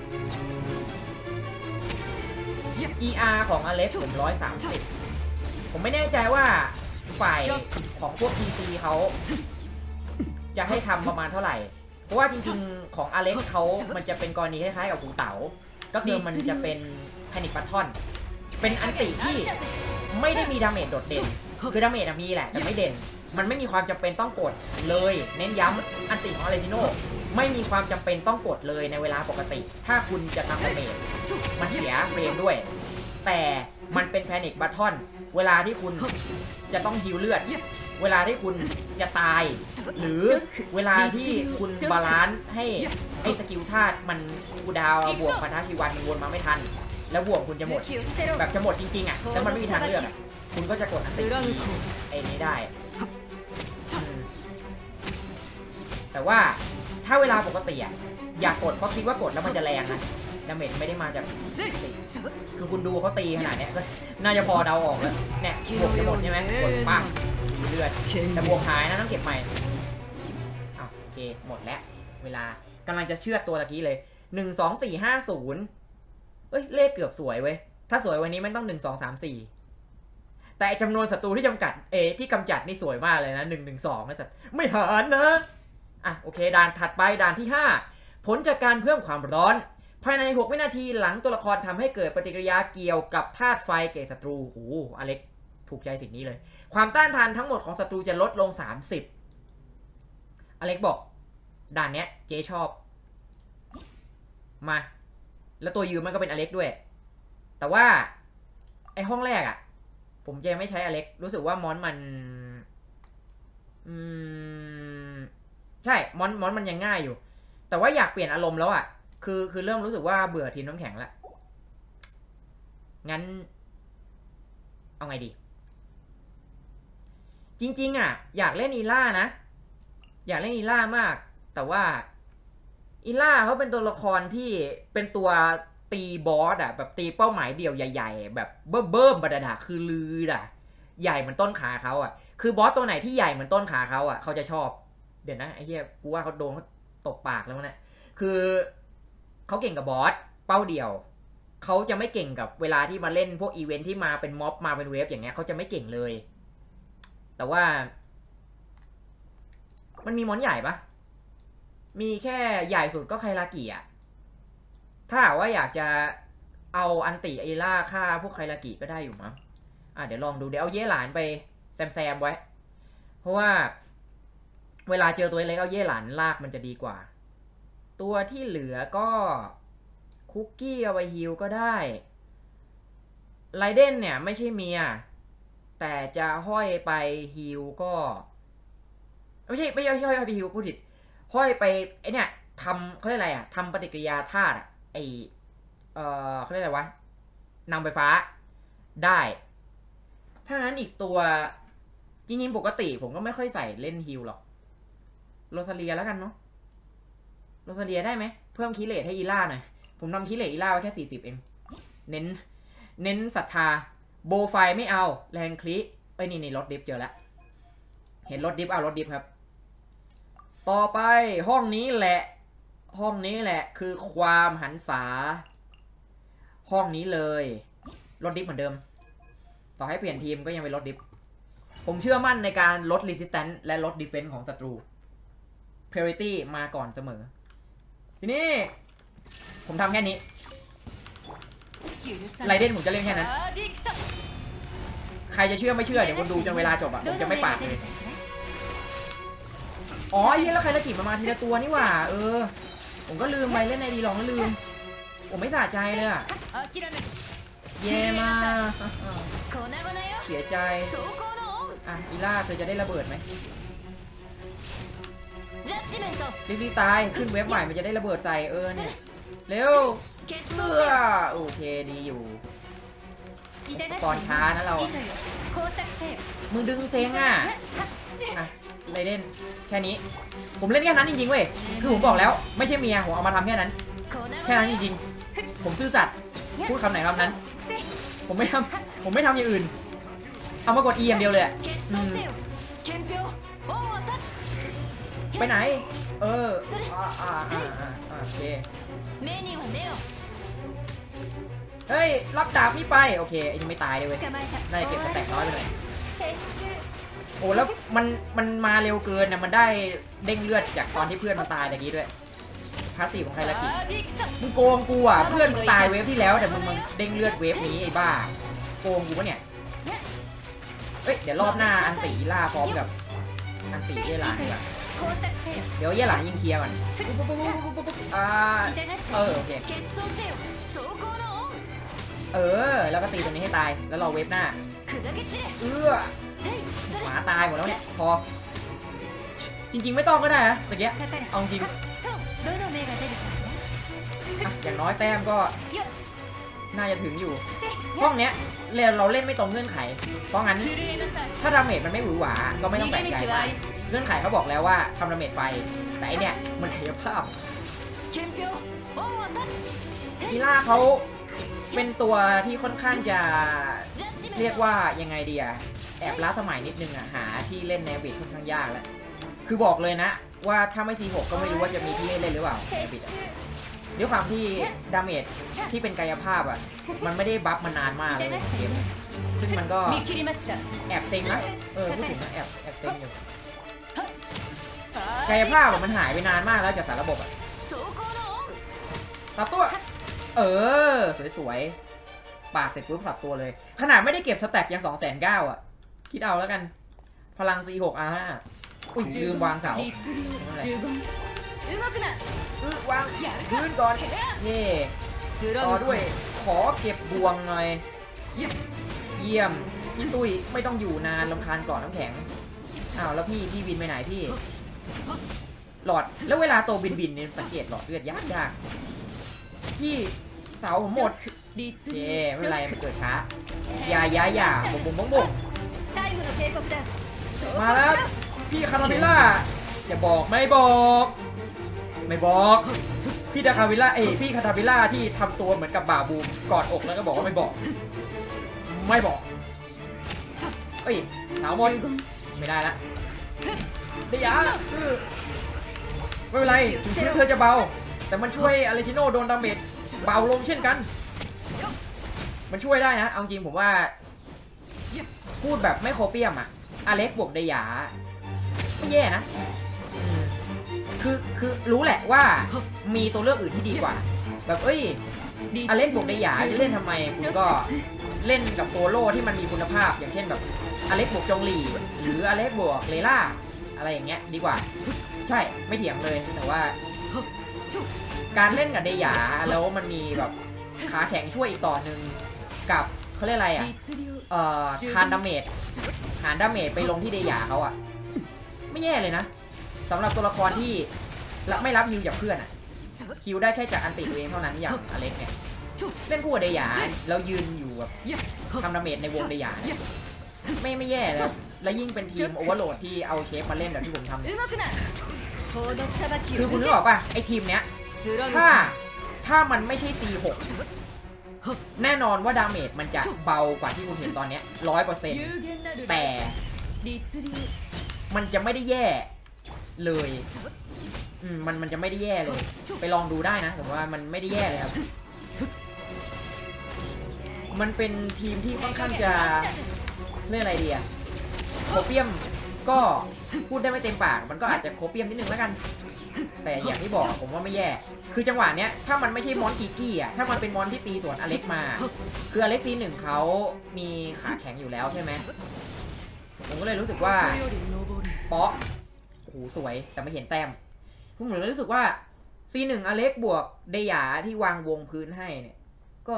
อี อาร์ ของอเล็กผมร้อยสามสิบผมไม่แน่ใจว่าฝ่ายของพวก พี ซี เขาจะให้ทำประมาณเท่าไหร่เพราะว่าจริงๆของอเล็กเขามันจะเป็นกรณีคล้ายๆกับกูเต๋าก็คือมันจะเป็นแพนิคบัตทอนเป็นอันติที่ไม่ได้มีดาเมจโดดเด่นคือดาเมจมีแหละแต่ไม่เด่นมันไม่มีความจำเป็นต้องกดเลยเน้นย้ำอันติของอาเลติโน่ไม่มีความจำเป็นต้องกดเลยในเวลาปกติถ้าคุณจะทำดาเมจมันเสียเฟรมด้วยแต่มันเป็นแพนิคบัตทอนเวลาที่คุณจะต้องฮิวเลือดเวลาที่คุณจะตายหรือเวลาที่คุณบาลานซ์ให้ไอ้สกิลธาตุมันคูดาวบวกพันธชีวันมันวนมาไม่ทันแล้วบวกคุณจะหมดแบบจะหมดจริงๆอ่ะแล้วมันไม่มีทางเลือกคุณก็จะกดอันติไอ้นี้ได้แต่ว่าถ้าเวลาปกติอ่ะอยากกดเพราะคิดว่ากดแล้วมันจะแรงนะดาเมจไม่ได้มาจากคือคุณดูเขาตีขนาดนี้ก็น่าจะพอเดาออกแล้วเนี่ยบวกจะหมดใช่ไหมกดปั้งเลือดแต่บวกหายนะต้องเก็บใหม่อ้าวโอเคหมดแล้วเวลากำลังจะเชื่อตัวตะกี้เลยหนึ่งสองสี่ห้าศูนย์เอ้ยเลขเกือบสวยเว้ยถ้าสวยวันนี้มันต้องหนึ่งสองสามสี่แต่จำนวนศัตรูที่จำกัดเอที่กำจัดนี่สวยมากเลยนะหนึ่งหนึ่งสองนะสัตว์ไม่หารนะอ่ะโอเคด่านถัดไปด่านที่ห้าผลจากการเพิ่มความร้อนภายในหกวินาทีหลังตัวละครทำให้เกิดปฏิกิริยาเกี่ยวกับธาตุไฟแก่ศัตรูโอ้โหอเล็กถูกใจสิ่งนี้เลยความต้านทานทั้งหมดของศัตรูจะลดลงสามสิบอเล็กบอกด่านเนี้ยเจ๊ชอบมาแล้วตัวยืมมันก็เป็นอเล็กด้วยแต่ว่าไอห้องแรกอ่ะผมจะไม่ใช้อเล็กรู้สึกว่ามอนมันอืมใช่มอนมอนมันยังง่ายอยู่แต่ว่าอยากเปลี่ยนอารมณ์แล้วอ่ะคือคือเริ่มรู้สึกว่าเบื่อทีมน้ำแข็งแล้วงั้นเอาไงดีจริงๆอ่ะอยากเล่นอีล่านะอยากเล่นอีล่ามากแต่ว่าอีล่าเขาเป็นตัวละครที่เป็นตัวตีบอสอ่ะแบบตีเป้าหมายเดี่ยวใหญ่ๆแบบเบิ่มเบิ่มบดาคือลืออ่ะใหญ่เหมือนต้นขาเขาอ่ะคือบอสตัวไหนที่ใหญ่เหมือนต้นขาเขาอ่ะเขาจะชอบเดี๋ยวนะไอ้เหี้ยกูว่าเขาโดนเขาตบปากแล้วนะคือเขาเก่งกับบอสเป้าเดี่ยวเขาจะไม่เก่งกับเวลาที่มาเล่นพวกอีเวนท์ที่มาเป็นม็อบมาเป็นเวฟอย่างเงี้ยเขาจะไม่เก่งเลยแต่ว่ามันมีมอนใหญ่ปะมีแค่ใหญ่สุดก็ไคลากิอะถ้าว่าอยากจะเอาอันติไอล่าฆ่าพวกไคลากิก็ได้อยู่มั้งอ่ะเดี๋ยวลองดูเดี๋ยวเอาเย่หลานไปแซมแซมไว้เพราะว่าเวลาเจอตัวเล็กเอาเย่หลานลากมันจะดีกว่าตัวที่เหลือก็คุกกี้เอาไปฮิลก็ได้ไรเดนเนี่ยไม่ใช่เมียแต่จะห้อยไปฮิลก็ไม่ใช่ไม่ใช่ห้อยไปฮิลพูดผิดห้อยไปไอเนี่ยทำเขาเรียกอะไรอ่ะทำปฏิกิริยาธาตุอ่ะไอเออเขาเรียกอะไรวะนำไฟฟ้าได้ถ้างั้นอีกตัวจริงๆปกติผมก็ไม่ค่อยใส่เล่นฮิลหรอกโรซาเลียแล้วกันเนาะโรซาเลียได้ไหมเพิ่มคีเลทให้อีล่าหน่อยผมทำคีเลทอีล่าไว้แค่สี่สิบเองเน้นเน้นศรัทธาโบไฟไม่เอาแรงคลิเอ้ยนี่นี่รถดิฟเจอแล้วเห็นรถดิฟเอารถดิฟครับต่อไปห้องนี้แหละห้องนี้แหละคือความหันษาห้องนี้เลยรถดิฟเหมือนเดิมต่อให้เปลี่ยนทีมก็ยังเป็นรถดิฟผมเชื่อมั่นในการลด resistance และลด defense ของศัตรู priority มาก่อนเสมอทีนี้ผมทำแค่นี้ไรเดนผมจะเล่นแค่นั้นใครจะเชื่อไม่เชื่อเดี๋ยวคนดูจนเวลาจบอ่ะผมจะไม่ปากเลยอ๋อไอ้เหี้ยแล้วใครละกี่มามาทีละตัวนี่หว่าเออผมก็ลืมไปเล่นในดีลองแล้วลืมผมไม่สะใจเลยอ่ะเย่มากเสียใจอ่ะอีล่าเธอจะได้ระเบิดไหมรีบๆตายขึ้นเว็บใหม่มันจะได้ระเบิดใส่เออเนี่ยเร็วเสื้อโอเคดีอยู่ตอนช้านะเรามึงดึงเซ็งอ่ะอ่ะไรเล่นแค่นี้ผมเล่นแค่นั้นจริงๆเว้ยคือผมบอกแล้วไม่ใช่เมียผมเอามาทำแค่นั้นแค่นั้นจริงๆผมซื่อสัตย์พูดคำไหนคำนั้นผมไม่ทำผมไม่ทำอย่างอื่นเอามากด E อย่างเดียวเลยไปไหนเอออ่าอ่าอ่าอ่าโอเคเฮ้ยรับดาบนี่ไปโอเคยังไม่ตายเลยเว้ยได้เก็บสแต็กน้อยไปหน่อยโอ้แล้วมันมันมาเร็วเกินนะมันได้เด้งเลือดจากตอนที่เพื่อนมันตายตะกี้ด้วยพาสซีฟของใครละกิมึงโกงกูอ่ะเพื่อนมึงตายเวฟที่แล้วแต่มึงมึงเด้งเลือดเวฟนี้ไอ้บ้าโกงกูปะเนี่ยเฮ้ยเดี๋ยวรอบหน้าอันตีล่าพร้อมกับอันตีเยหลานดีกว่าเดี๋ยวเยหลานยิงเคลียร์ก่อนอ่าเออโอเคเออแล้วก็ตีตรงนี้ให้ตายแล้วรอเวฟหน้าเออหมาตายหมดแล้วเนี่ยพอจริงๆไม่ต้องก็ได้นะตะเกียเอาจริงอย่างน้อยแต้มก็น่าจะถึงอยู่ห้องเนี้ยเราเล่นไม่ตรงเงื่อนไขเพราะงั้นถ้าดาเมจมันไม่หวือหวาก็ไม่ต้องแปลกใจเงื่อนไขเขาบอกแล้วว่าทำดาเมจไฟแต่อันเนี้ยมันเทียบภาพทีล่าเขาเป็นตัวที่ค่อนข้างจะเรียกว่ายังไงดีอะแอบล้าสมัยนิดนึงอะหาที่เล่นแนวบิดค่อนข้างยากแล้วคือบอกเลยนะว่าถ้าไม่ ซี หก ก็ไม่รู้ว่าจะมีที่ให้เล่นหรือเปล่าแนวบิดอะด้วยความที่ดาเมจที่เป็นกายภาพอะมันไม่ได้บัฟมานานมากเลยในเกมซึ่งมันก็แอบเซ็งนะเออพูดถึงนะแอบแอบเซ็งอยู่กายภาพมันหายไปนานมากแล้วจากสารระบบอะตัดตัวเออสวยๆปากเสร็จปุ๊บสับตัวเลยขนาดไม่ได้เก็บสแต็กยังสองแสนเก้าอ่ะคิดเอาแล้วกันพลัง ซี หก อาร์ ห้า อุ้ยลืมวางเสาอือวางพื้นก่อนเย่ต่อด้วยขอเก็บบวงหน่อยเยี่ยมพี่ตุ้ยไม่ต้องอยู่นานรำคาญก่อนน้ำแข็งอ้าวแล้วพี่พี่บินไปไหนพี่หลอดแล้วเวลาโตบินบินเนี่ยสังเกตหลอดเลือดยากยากพี่เสาผมหมดเย่ไม่เป็นไรมันเกิดช้าอย่าอย่าอย่าบุ๋มบุ๋มบุ๋มบุ๋มมาแล้วพี่คาราเมล่าอย่าบอกไม่บอกไม่บอกพี่ดาคาวิล่าเอ้พี่คาตาวิล่าที่ทำตัวเหมือนกับบาบูมกอดอกแล้วก็บอกว่าไม่บอกไม่บอกเอ้ยสาวมนไม่ได้ละเดียไม่เป็นไรถึงพื้นเธอจะเบาแต่มันช่วยอาริจิโน่โดนดาเมจเบาลงเช่นกันมันช่วยได้นะเอาจริงผมว่าพูดแบบไม่โคเปียมอะอเล็กบวกเดียไม่แย่นะคือคือรู้แหละว่ามีตัวเลือกอื่นที่ดีกว่าแบบเอ้ยอเล็กบวกเดียจะเล่นทำไมคุณก็เล่นกับตัวโล่ที่มันมีคุณภาพอย่างเช่นแบบอเล็กบวกจงหลีหรืออเล็กบวกเลล่าอะไรอย่างเงี้ยดีกว่าใช่ไม่เถียงเลยแต่ว่าการเล่นกับเดียแล้วมันมีแบบขาแข็งช่วยอีกต่อหนึ่งกับเขาเรียกอะไรอ่ะเอ่อคานดาเมจหารดาเมจไปลงที่เดียเขาอ่ะไม่แย่เลยนะสำหรับตัวละครที่ไม่รับฮิวจากเพื่อนอ่ะฮิวได้แค่จากอันติตัวเองเท่านั้นอย่างอเล็กเนี่ยเล่นคู่กับเดียแล้วยืนอยู่แบบทำดาเมจในวงเดียไม่ไม่แย่แล้วแล้วยิ่งเป็นทีมโอเวอร์โหลดที่เอาเชฟมาเล่นแบบที่ผมทำคือคุณนึกออกป่ะไอทีมเนี้ยถ้าถ้ามันไม่ใช่ ซี หกแน่นอนว่าดาเมจมันจะเบากว่าที่คุณเห็นตอนเนี้ร้อยเปอร์เซ็นต์แต่มันจะไม่ได้แย่เลยอืมมันมันจะไม่ได้แย่เลย ไปลองดูได้นะแต่ว่ามันไม่ได้แย่เลยครับมันเป็นทีมที่ค่อนข้างจะเรื่องอะไรดีอะโคเปียมก็พูดได้ไม่เต็มปากมันก็อาจจะโคเปียมนิดนึงแล้วกันแต่อย่างที่บอกผมว่าไม่แย่คือจังหวะเนี้ยถ้ามันไม่ใช่มอนกิกี้อะถ้ามันเป็นมอนที่ตีสวนอเล็กมาคืออเล็กซีหนึ่งเขามีขาแข็งอยู่แล้วใช่ไหมผมก็เลยรู้สึกว่าเปาะโอ้โหสวยแต่ไม่เห็นแต้มผมเลยรู้สึกว่า ซี หนึ่ง อเล็กบวกเดียที่วางวงพื้นให้เนี่ยก็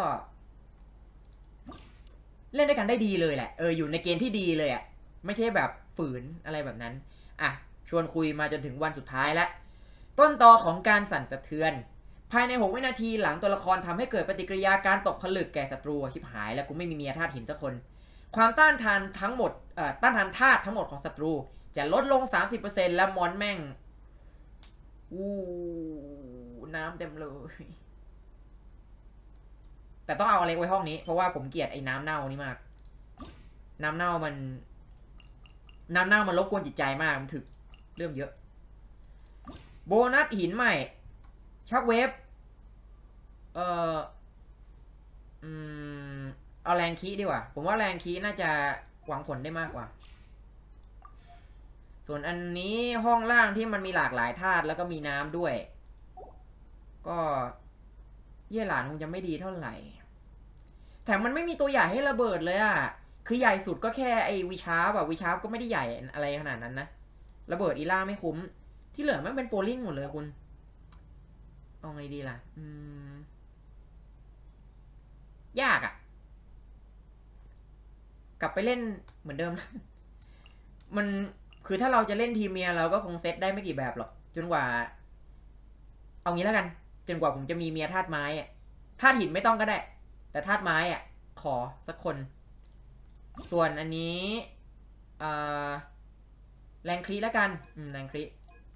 เล่นด้วยกันได้ดีเลยแหละเอออยู่ในเกณฑ์ที่ดีเลยอ่ะไม่ใช่แบบฝืนอะไรแบบนั้นอ่ะชวนคุยมาจนถึงวันสุดท้ายแล้วต้นตอของการสั่นสะเทือนภายในหกวินาทีหลังตัวละครทำให้เกิดปฏิกิริยาการตกผลึกแก่ศัตรูชิบหายแล้วกูไม่มีเมียธาตุหินสักคนความต้านทานทั้งหมดเอ่อต้านทานธาตุทั้งหมดของศัตรูจะลดลง สามสิบเปอร์เซ็นต์ และมอนแม่งอู้น้ำเต็มเลยแต่ต้องเอาอะไรไว้ห้องนี้เพราะว่าผมเกลียดไอ้น้ำเน่านี่มากน้ำเน่ามันน้ำเน่ามันรบกวนจิตใจมากมันถึกเรื่องเยอะโบนัสหินใหม่ช็อคเวฟเอ่ออืมเอาแรงคีดีกว่าผมว่าแรงคีน่าจะหวังผลได้มากกว่าส่วนอันนี้ห้องล่างที่มันมีหลากหลายธาตุแล้วก็มีน้ำด้วยก็เย่หลานคงจะไม่ดีเท่าไหร่แต่มันไม่มีตัวใหญ่ให้ระเบิดเลยอะคือใหญ่สุดก็แค่ไอ้วิชาร์แบบวิชาร์ก็ไม่ได้ใหญ่อะไรขนาดนั้นนะระเบิดอีล่าไม่คุ้มที่เหลือมันเป็นโปลิ่งหมดเลยคุณเอาไงดีล่ะอืมยากอะกลับไปเล่นเหมือนเดิม มันคือถ้าเราจะเล่นทีมเมียเราก็คงเซตได้ไม่กี่แบบหรอกจนกว่าเอางี้แล้วกันจนกว่าผมจะมีเมียธาตุไม้อะธาตุหินไม่ต้องก็ได้แต่ธาตุไม้อะขอสักคนส่วนอันนี้แรงคลีแล้วกันแรงคลี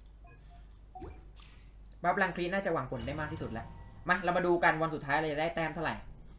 บัฟแรงคลีน่าจะหวังผลได้มากที่สุดแล้วมาเรามาดูกันวันสุดท้ายเราจะได้แต้มเท่าไหร่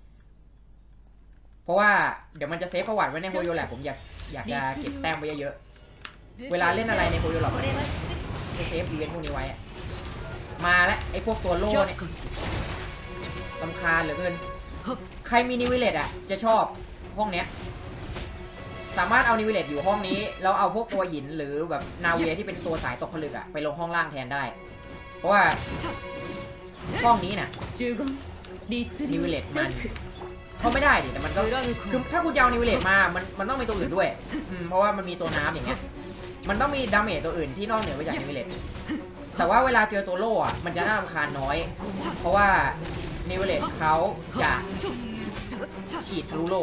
เพราะว่าเดี๋ยวมันจะเซฟประวัติไว้ในโฮโยแหละผมอยากอยากจะเก็บแต้มไว้เยอะๆเวลาเล่นอะไรในโฮโยแหละจะเซฟอีเวนต์พวกนี้ไว้มาแล้วไอ้พวกตัวโล่เนี่ยรำคาญเหลือเกินใครมีนิวิเลตอ่ะจะชอบห้องเนี้ยสามารถเอานิวิเลตอยู่ห้องนี้แล้วเอาพวกตัวหินหรือแบบนาเวียที่เป็นตัวสายตกผลึกอ่ะไปลงห้องล่างแทนได้เพราะว่าห้องนี้น่ะนิวิเลตมันเขาไม่ได้ดิแต่มันก็คือถ้าคุณจะเอานิวิเลตมามันมันต้องมีตัวอื่นด้วยเพราะว่ามันมีตัวน้ำอย่างเงี้ยมันต้องมีดาเมจตัวอื่นที่นอกเหนือไปจากนิวิเลตแต่ว่าเวลาเจอตัวโล่อะมันจะน่ารำคาญน้อยเพราะว่านิเวเลตเขาจะฉีดทะลุโล่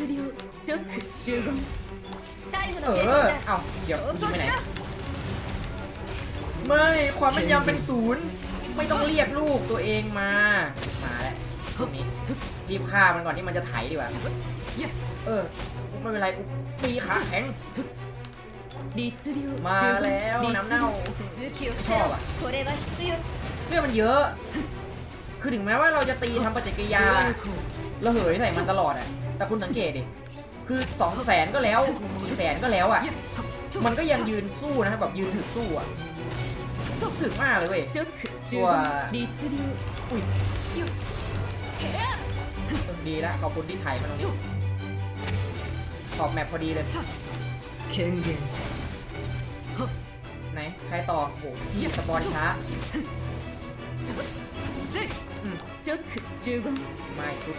เออเอาเดี๋ยวยิงไปไหนไม่ความแม่นยำเป็นศูนย์ไม่ต้องเรียกลูกตัวเองมามาแล้วตรงนี้รีบฆ่ามันก่อนที่มันจะไถดีกว่าเออไม่เป็นไรกูปีขาแข็งมาแล้วน้ำเน่าชอบอะเรื่องมันเยอะคือถึงแม้ว่าเราจะตีทำปฏิกิริยาระเหยใส่มันตลอดอะแต่คุณสังเกตดิคือสองแสนก็แล้วสี่แสนก็แล้วอะมันก็ยังยืนสู้นะครับแบบยืนถึกสู้อะถึกมากเลยเว้ยตัวอุ้ยดีแล้วขอบคุณที่ถ่ายมาตรงนี้ขอบแมปพอดีเลยไหนใครต่อโอ้โหสปอนช้าไม่ชุด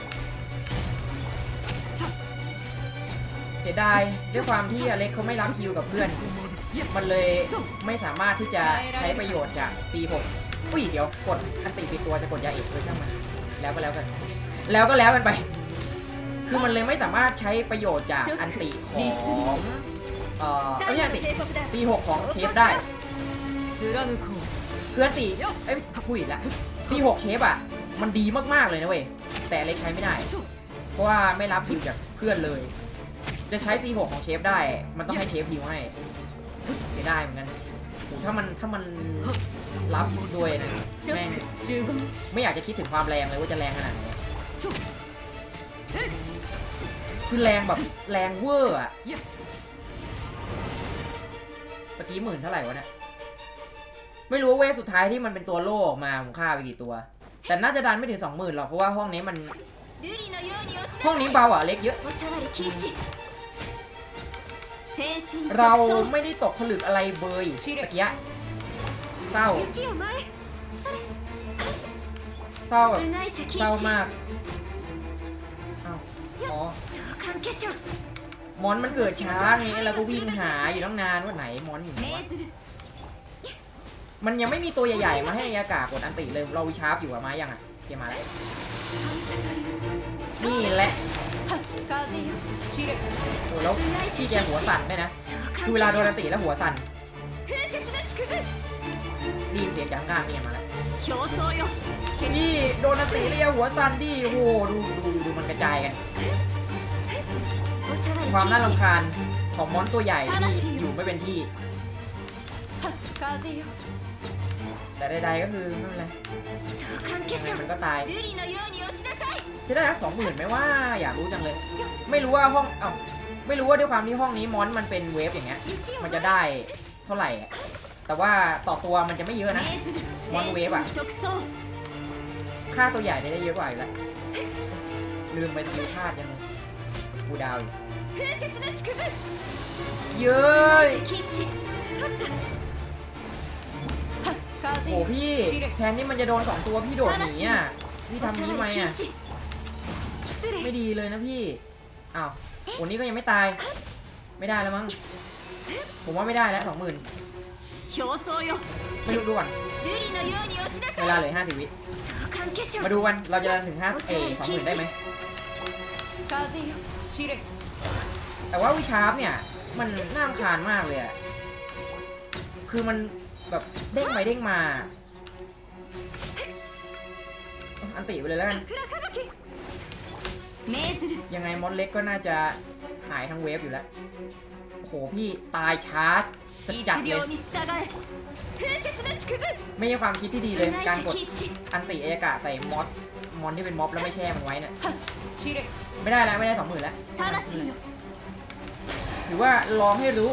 เสียดายด้วยความที่อเล็กเขาไม่รับคิวกับเพื่อนมันเลยไม่สามารถที่จะใช้ประโยชน์จาก ซี หก อุ้ยเดี๋ยวกดอันติปิดตัวจะกดยาเอกเลยช่างมันแล้วก็แล้วกันแล้วก็แล้วกันไปคือมันเลยไม่สามารถใช้ประโยชน์จากอันติของเอ่อไม่ใช่อันติ ซี หก ของเชฟได้คืออันติเอ้ยพูดอีกแล้ว ซี หก เชฟอ่ะมันดีมากๆเลยนะเว้ยแต่เล็กใช้ไม่ได้เพราะว่าไม่รับฮิวจากเพื่อนเลยจะใช้ ซี หก ของเชฟได้มันต้องให้เชฟฮิวให้ไม่ได้เหมือนกันถ้ามันถ้ามันรับด้วยนะแม่งไม่อยากจะคิดถึงความแรงเลยว่าจะแรงขนาดไหนคือแรงแบบแรงเวอร์อะเมื่อกี้หมื่นเท่าไหร่วะเนี่ยไม่รู้เวฟสุดท้ายที่มันเป็นตัวโล่ออกมาผมฆ่าไปกี่ตัวแต่น่าจะดันไม่ถึงสองหมื่นหรอกเพราะว่าห้องนี้มันห้องนี้เบาอ่ะเล็กเยอะเราไม่ได้ตกผลึกอะไรเบยเมื่อกี้เศร้าเศร้าแบบเศร้ามากอ้าวอ๋อมอนมันเกิดช้าไงเราก็วิ่งหาอยู่ตั้งนานว่าไหนมอนอยู่ไหนวะมันยังไม่มีตัวใหญ่ๆมาให้อากาศกดอันติเลยเราวิชาร์ปอยู่อะมายังอะเกมมาแล้วนี่แหละโอ้แล้วพี่แกหัวสั่นด้วยนะคือเวลาโดนอันติแล้วหัวสั่นดีเสียงจากข้างนี่มาแล้วนี่โดนอันติแล้วหัวสั่นดิโอ้โหดูดูดูมันกระจายกันความน่ารำคาญของมอนตัวใหญ่ที่อยู่ไม่เป็นที่แต่ใดๆก็คือไม่เป็นไรมันก็ตายจะได้สักสองหมื่นไหมว่าอยากรู้จังเลยไม่รู้ว่าห้องเอ้าไม่รู้ว่าด้วยความที่ห้องนี้มอนมันเป็นเวฟอย่างเงี้ยมันจะได้เท่าไหร่แต่ว่าต่อตัวมันจะไม่เยอะนะมอนเวฟอะค่าตัวใหญ่ได้เยอะกว่าอยู่แล้วลืมไปซื้อธาตุยังกูดาวอยู่เย้ยโอ้พี่แทนที่มันจะโดนสองตัวพี่โดดหนีอ่ะพี่ทำนี้ไหมอ่ะไม่ดีเลยนะพี่อ้าววันนี้ก็ยังไม่ตายไม่ได้แล้วมั้งผมว่าไม่ได้แล้วสองหมื่นไม่รู้ดูก่อนเวลาเหลือห้าสิบวิมาดูกันเราจะดันถึงห้าเอสองหมื่นได้ไหมแต่ว่าวิชาร์ปเนี่ยมันน่ารำคาญมากเลยอ่ะคือมันแบบเด้งไปเด้งมาอันติไปเลยแล้วกันยังไงมอนเล็กก็น่าจะหายทั้งเวฟอยู่แล้วโอ้โหพี่ตายช้าจัดเลยไม่ใช่ความคิดที่ดีเลยการกดอันติเอยากะใส่มอสมอนที่เป็นม็อบแล้วไม่แช่มันไว้เนี่ยไม่ได้แล้วไม่ได้สองหมื่นแล้วถือว่าลองให้รู้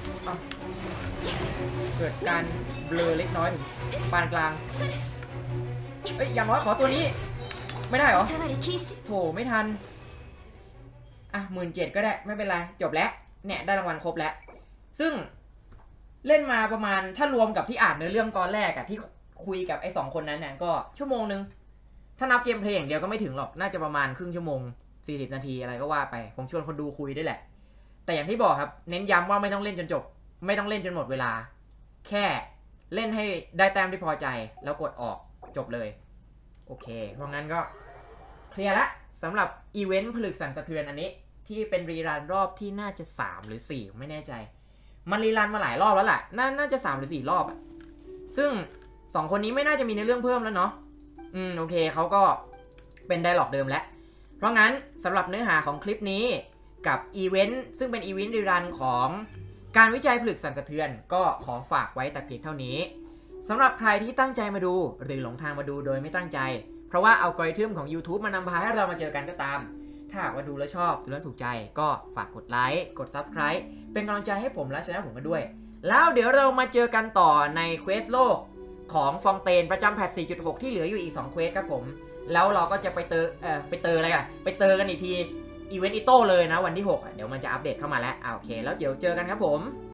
เกิดการเบลอเล็กน้อยถึงปานกลางเอ้ยอย่างน้อยขอตัวนี้ไม่ได้เหรอโถไม่ทันอ่ะหมื่นเจ็ดก็ได้ไม่เป็นไรจบแล้วเนี่ยได้รางวัลครบแล้วซึ่งเล่นมาประมาณถ้ารวมกับที่อ่านเนื้อเรื่องตอนแรกอะที่คุยกับไอ้สองคนนั้นเนี่ยก็ชั่วโมงนึงถ้านับเกมเพลย์อย่างเดียวก็ไม่ถึงหรอกน่าจะประมาณครึ่งชั่วโมงสี่สิบนาทีอะไรก็ว่าไปผมชวนคนดูคุยด้วยแหละแต่อย่างที่บอกครับเน้นย้ำว่าไม่ต้องเล่นจนจบไม่ต้องเล่นจนหมดเวลาแค่เล่นให้ได้แต้มที่พอใจแล้วกดออกจบเลยโอเคเพราะงั้นก็เคลียร์ละสำหรับอีเวนต์ผลึกสั่นสะเทือนอันนี้ที่เป็นรีรันรอบที่น่าจะสามหรือสี่ไม่แน่ใจมันรีรันมาหลายรอบแล้วแหละน่าน่าจะสามหรือสี่รอบอะซึ่งสองคนนี้ไม่น่าจะมีในเรื่องเพิ่มแล้วเนาะอืมโอเคเขาก็เป็นไดร็อกเดิมแล้วเพราะงั้นสำหรับเนื้อหาของคลิปนี้กับอีเวนต์ซึ่งเป็นอีเวนต์รีรันของการวิจัยผลึกสั่นสะเทือนก็ขอฝากไว้แต่เพียงเท่านี้สำหรับใครที่ตั้งใจมาดูหรือหลงทางมาดูโดยไม่ตั้งใจเพราะว่าอัลกอริทึมของ YouTube มันนำพาให้เรามาเจอกันก็ตามถ้าหากว่าดูแล้วชอบดูแล้วถูกใจก็ฝากกดไลค์กด ซับสไครบ์ เป็นกำลังใจให้ผมและช anel ผมกันด้วยแล้วเดี๋ยวเรามาเจอกันต่อในเควสโลกของฟองเตนประจำแพท สี่จุดหก ที่เหลืออยู่อีกสองเควสครับผมแล้วเราก็จะไปเตอเอ่อไปเตออะไรกันไปเตอกันอีกทีอีเวนต์อีโต้เลยนะวันที่หกเดี๋ยวมันจะอัปเดตเข้ามาแล้วอ่าโอเคแล้วเดี๋ยวเจอกันครับผม